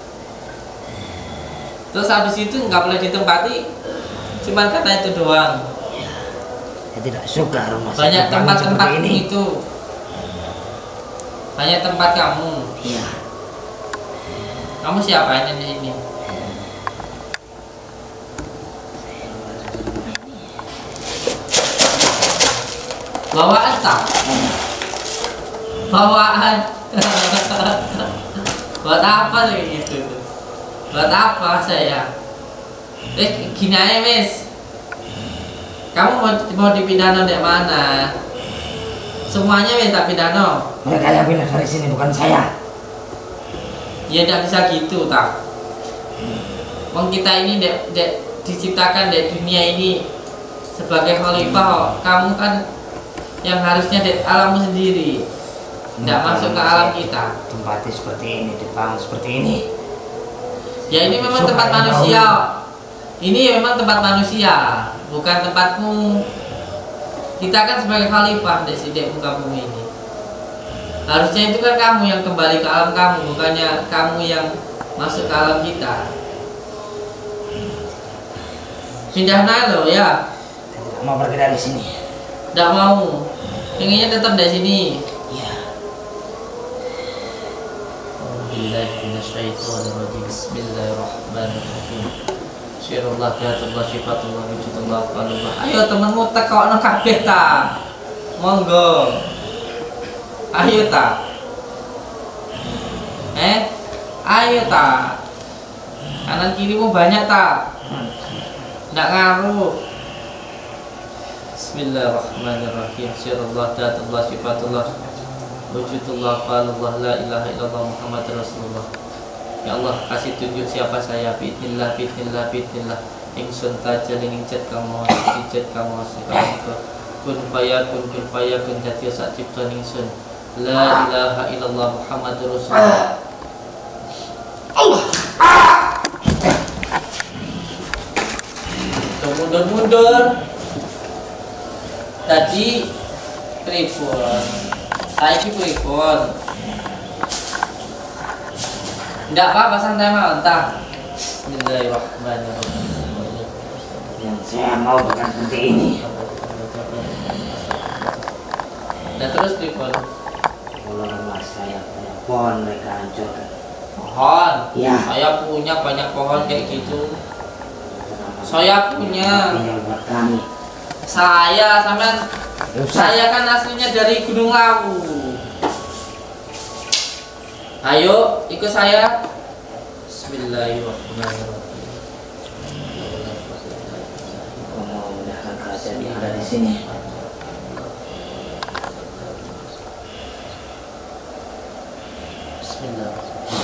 Speaker 2: Terus habis itu nggak boleh ditempati, cuman karena itu doang.
Speaker 8: Ya, saya tidak suka rumah
Speaker 2: Banyak
Speaker 8: saya
Speaker 2: tempat-tempat
Speaker 8: seperti ini.
Speaker 2: itu. Banyak tempat kamu.
Speaker 8: Iya.
Speaker 2: Kamu siapa ini? Bawaan tak? Bawaan. Buat apa sih gitu? Buat apa saya? Gini aja, Miss. Kamu mau dipidana dari mana? Semuanya minta pidana.
Speaker 8: Mereka yang pindah dari sini, bukan saya.
Speaker 2: Ya tidak bisa gitu, tak? Wong kita ini diciptakan dari dunia ini sebagai khalifah. Kamu kan yang harusnya di alammu sendiri, tidak masuk ke alam kita.
Speaker 8: Tempatnya seperti ini, dibangun seperti ini.
Speaker 2: Ya ini memang tempat manusia. Ini memang tempat manusia, bukan tempatmu. Kita kan sebagai khalifah di muka bumi ini. Harusnya itu kan kamu yang kembali ke alam kamu, bukannya kamu yang masuk ke alam kita. Pindah nalo ya.
Speaker 8: Tidak mau pergi dari sini.
Speaker 2: Tidak mau. Pengennya tetap di sini.
Speaker 8: Iya.
Speaker 2: Bismillahirrahmanirrahim. Syirullah jatullah syifatullah wujudullah qalullah. Ayo temenmu tekokno kabeh ta. Monggo. Ayo ta. Ayo ta. Kanan kirimu banyak ta. Ndak ngaruh. Bismillahirrahmanirrahim. Syirullah jatullah syifatullah wujudullah qalullah la ilaha illallah Muhammadur Rasulullah. Ya Allah, kasih tunjuk siapa saya. Bismillah, bismillah, bismillah. Ingsun taja ning cet kamu, cet kamu sekali kun fayakun jatiya sak cipta ingsun. La ilaha illallah Muhammadur Rasulullah. Allah. Mundur. Tadi pripun? Saiki pripun? Ndak apa-apa, santai mawon ta. Bismillahirrahmanirrahim.
Speaker 8: Yang saya mau bukan seperti ini.
Speaker 2: Dan terus pripun?
Speaker 8: Kalau rumah saya punya pohon mereka hancurkan.
Speaker 2: Pohon?
Speaker 8: Ya.
Speaker 2: Saya punya banyak pohon kayak gitu. Saya punya.
Speaker 8: Tinggal buat kami.
Speaker 2: Saya kan aslinya dari Gunung Lawu. Ayo ikut saya. Bismillahirrahmanirrahim.
Speaker 8: Kau mau memindahkan kerajaan yang ada di sini.
Speaker 2: Bismillahirrahmanirrahim.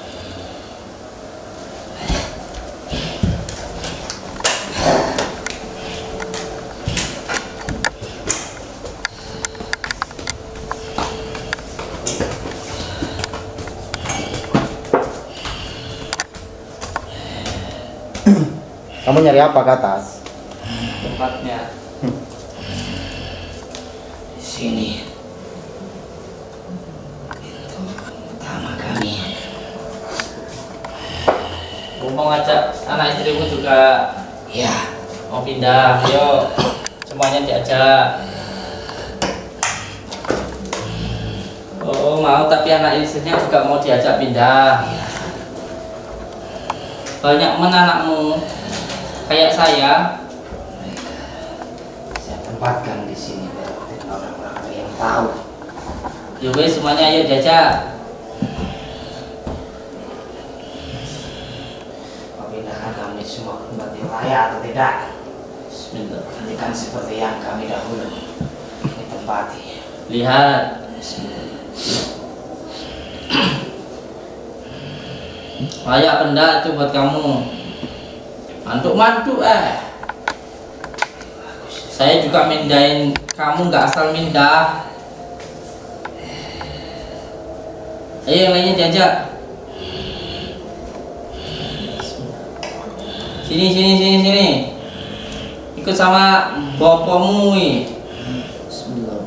Speaker 9: Kamu nyari apa ke atas?
Speaker 2: Tempatnya
Speaker 8: Di sini. Itu utama kami.
Speaker 2: mau ngajak anak istrimu juga.
Speaker 8: Ya.
Speaker 2: Mau pindah, ayo semuanya diajak. Oh mau, tapi anak istrinya juga mau diajak pindah. Banyak menanakmu kayak saya.
Speaker 8: Saya tempatkan di sini biar orang-orang yang tahu.
Speaker 2: Yowes semuanya ayo diajak.
Speaker 8: Pindahkan kami semua kembali layak atau tidak?
Speaker 2: Bismillah.
Speaker 8: Nantikan seperti yang kami dahulu ditempati.
Speaker 2: Lihat. Layak benda itu buat kamu. Mantuk-mantuk Saya juga mindahin kamu, nggak asal mindah. Ayo yang lainnya diajak. Sini. ikut sama bapakmu nih.
Speaker 3: Bismillah.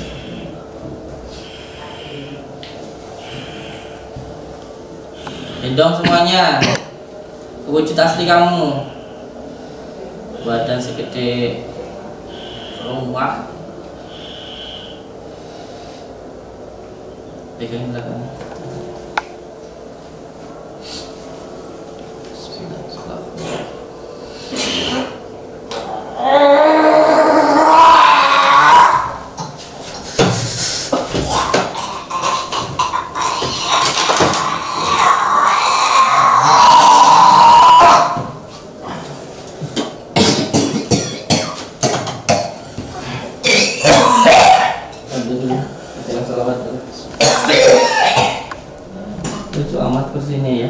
Speaker 2: Gendong semuanya. Wujud asli kamu. Badan segede rumah. Pegangin belakang. Lucu amat kursinya ya.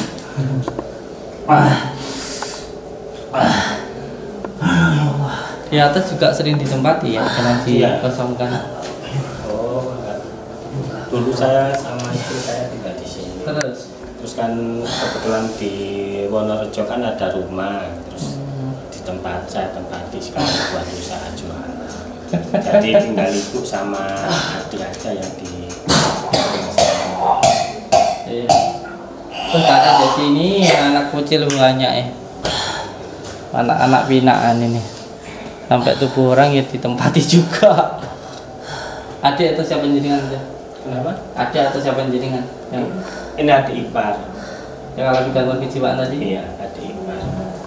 Speaker 2: Di atas juga sering ditempati ya, jangan dikosongkan.
Speaker 8: Oh, enggak. Dulu saya sama istri saya tinggal di sini. Terus kan kebetulan di Wonorejo kan ada rumah, terus di tempat saya tempati sekarang buat usaha jualan. Jadi tinggal ibu sama adik aja yang di.
Speaker 2: Terus ada di sini anak kecil banyak ya, anak-anak binaan ini. Sampai tubuh orang ya ditempati juga. Adik atau siapa jenengan?
Speaker 8: Kenapa?
Speaker 2: Adik atau siapa jenengan?
Speaker 8: Ini adik ipar.
Speaker 2: Yang alami gangguan kejiwaan tadi?
Speaker 8: Iya, adik ipar.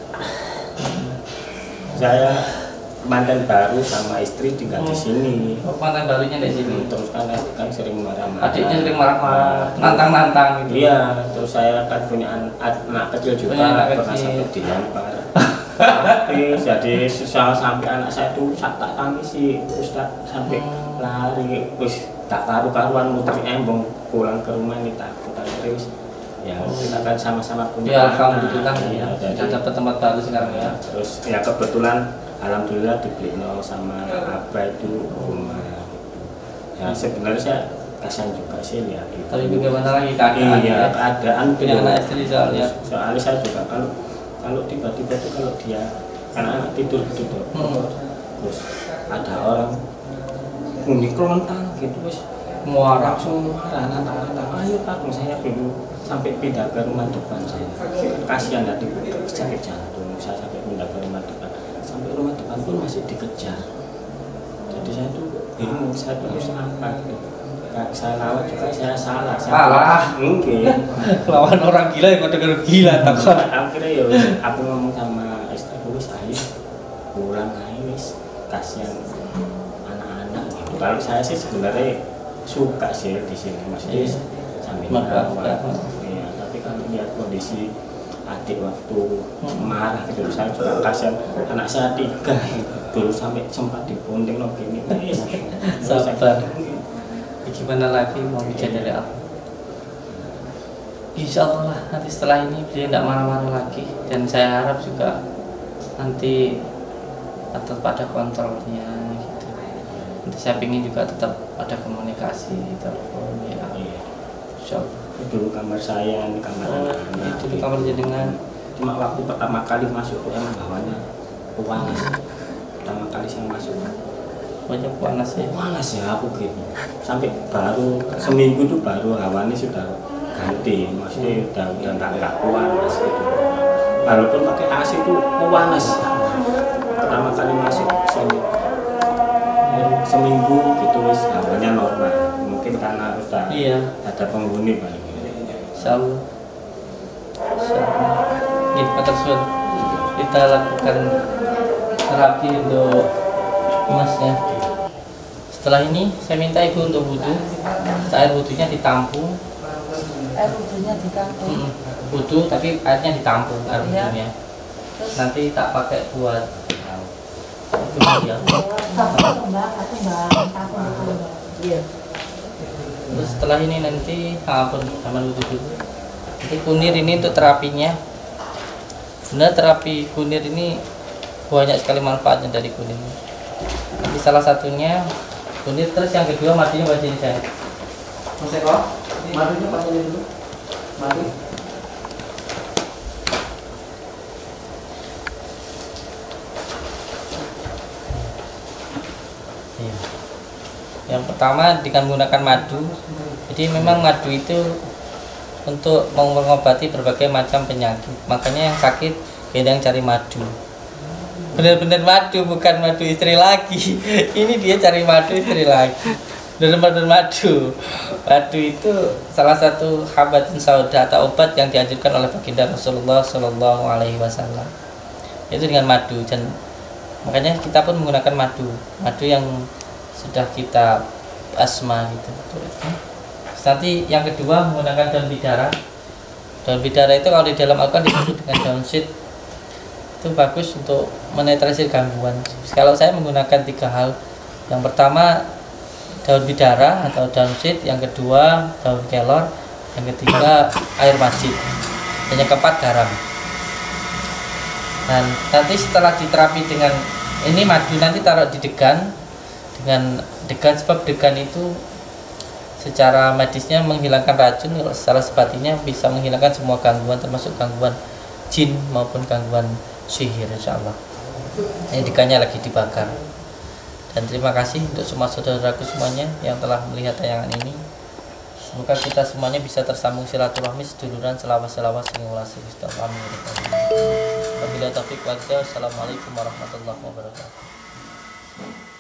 Speaker 8: Saya mantan baru sama istri tinggal di sini.
Speaker 2: Oh, mantan barunya di sini.
Speaker 8: Terus kan sering marah-marah.
Speaker 2: Adiknya sering marah-marah, nantang-nantang gitu.
Speaker 8: Iya, terus saya kan punya anak kecil juga, pernah sampai dilempar. Tapi jadi susah sampai anak saya tuh tak tangisi Ustaz sampai lari, terus tak karu-karuan muter embong pulang ke rumah ini takut terus. Ya kita kan sama-sama punya.
Speaker 2: Ya alhamdulillah
Speaker 8: ya,
Speaker 2: sudah dapat tempat baru sekarang ya.
Speaker 8: Terus ya kebetulan alhamdulillah dibeliin sama Abah itu rumah. Ya sebenarnya saya kasihan juga sih lihat itu.
Speaker 2: Tapi bagaimana lagi keadaan?
Speaker 8: Iya, keadaan
Speaker 2: yang anak istri soalnya.
Speaker 8: Soalnya saya juga kalau tiba-tiba tuh kalau dia anak-anak tidur gitu, terus ada orang unik lontang gitu, terus langsung marah, nantang-nantang, ayo Pak, saya dulu sampai pindah ke rumah depan saya. Kasihan tadi sakit jantung, saya sampai pindah ke rumah depan, sampai rumah depan pun masih dikejar. Jadi saya tuh bingung, saya tuh harus apa gitu. Saya lawan juga saya salah.
Speaker 2: Salah
Speaker 8: mungkin
Speaker 2: lawan orang gila yang dengar gila takut.
Speaker 8: Akhirnya ya aku ngomong sama istriku, saya pulang aja wis, kasihan anak-anak gitu. Kalau saya sih sebenarnya suka sih di sini maksudnya sambil merawat. Ya, tapi kalau lihat kondisi adik waktu marah gitu, saya juga kasihan anak saya 3 dulu sampai sempat dipunding loh gini.
Speaker 2: Sabar. Gimana lagi mau bicara dari Allah? Insya Allah nanti setelah ini dia tidak marah-marah lagi, dan saya harap juga nanti tetap ada kontrolnya gitu. Nanti saya ingin juga tetap ada komunikasi telepon ya. Insya Allah.
Speaker 8: Dulu kamar saya, ini kamar anak-anak.
Speaker 2: Itu kamar jenengan.
Speaker 8: Cuma waktu pertama kali masuk yang bawahnya panas. Pertama kali saya masuk
Speaker 2: banyak panas ya.
Speaker 8: Panas ya aku gitu. Sampai baru seminggu tuh baru hawanya sudah ganti, maksudnya udah nggak panas gitu. Walaupun pakai AC itu panas. Pertama kali masuk sini seminggu gitu wis hawanya normal. Mungkin karena udah ada penghuni paling.
Speaker 2: Insyaallah. Gitu Pak Tarsul. Kita lakukan terapi untuk Masnya. Setelah ini saya minta ibu untuk wudhu. Air wudhunya ditampung.
Speaker 3: Air wudhunya ditampung.
Speaker 2: Wudhu tapi airnya ditampung air wudhunya. Nanti tak pakai buat ya. Terus setelah ini nanti aman wudhu dulu. Nanti kunir ini untuk terapinya. Sebenarnya terapi kunir ini banyak sekali manfaatnya dari kunir. Tapi salah satunya kunir, terus yang kedua matinya baca ini saya. Mas Eko, matinya baca ini dulu. Mati. Yang pertama dengan menggunakan madu. Jadi memang madu itu untuk mengobati berbagai macam penyakit. Makanya yang sakit kadang cari madu. Benar-benar madu, bukan madu istri lagi. Ini dia cari madu istri lagi. Benar-benar madu. Madu itu salah satu habatun sauda atau obat yang dianjurkan oleh baginda Rasulullah Shallallahu Alaihi Wasallam. Itu dengan madu, dan makanya kita pun menggunakan madu. Madu yang sudah kita asma gitu. Nanti yang kedua menggunakan daun bidara. Daun bidara itu kalau di dalam Al-Quran disebut dengan daun syit. Itu bagus untuk menetralisir gangguan. Kalau saya menggunakan 3 hal. Yang pertama daun bidara atau daun syit, yang kedua daun kelor, yang ketiga air masjid, dan yang keempat garam. Dan nanti setelah diterapi dengan ini madu, nanti taruh di degan, dengan degan, sebab degan itu secara medisnya menghilangkan racun, secara sebatinya bisa menghilangkan semua gangguan, termasuk gangguan jin maupun gangguan sihir, insyaallah. Ini degannya lagi dibakar. Dan terima kasih untuk semua saudaraku semuanya yang telah melihat tayangan ini. Semoga kita semuanya bisa tersambung silaturahmi, seduluran, selawas-selawas, singulasi, Wabillahi taufiq wal hidayah. Wassalamualaikum warahmatullahi wabarakatuh.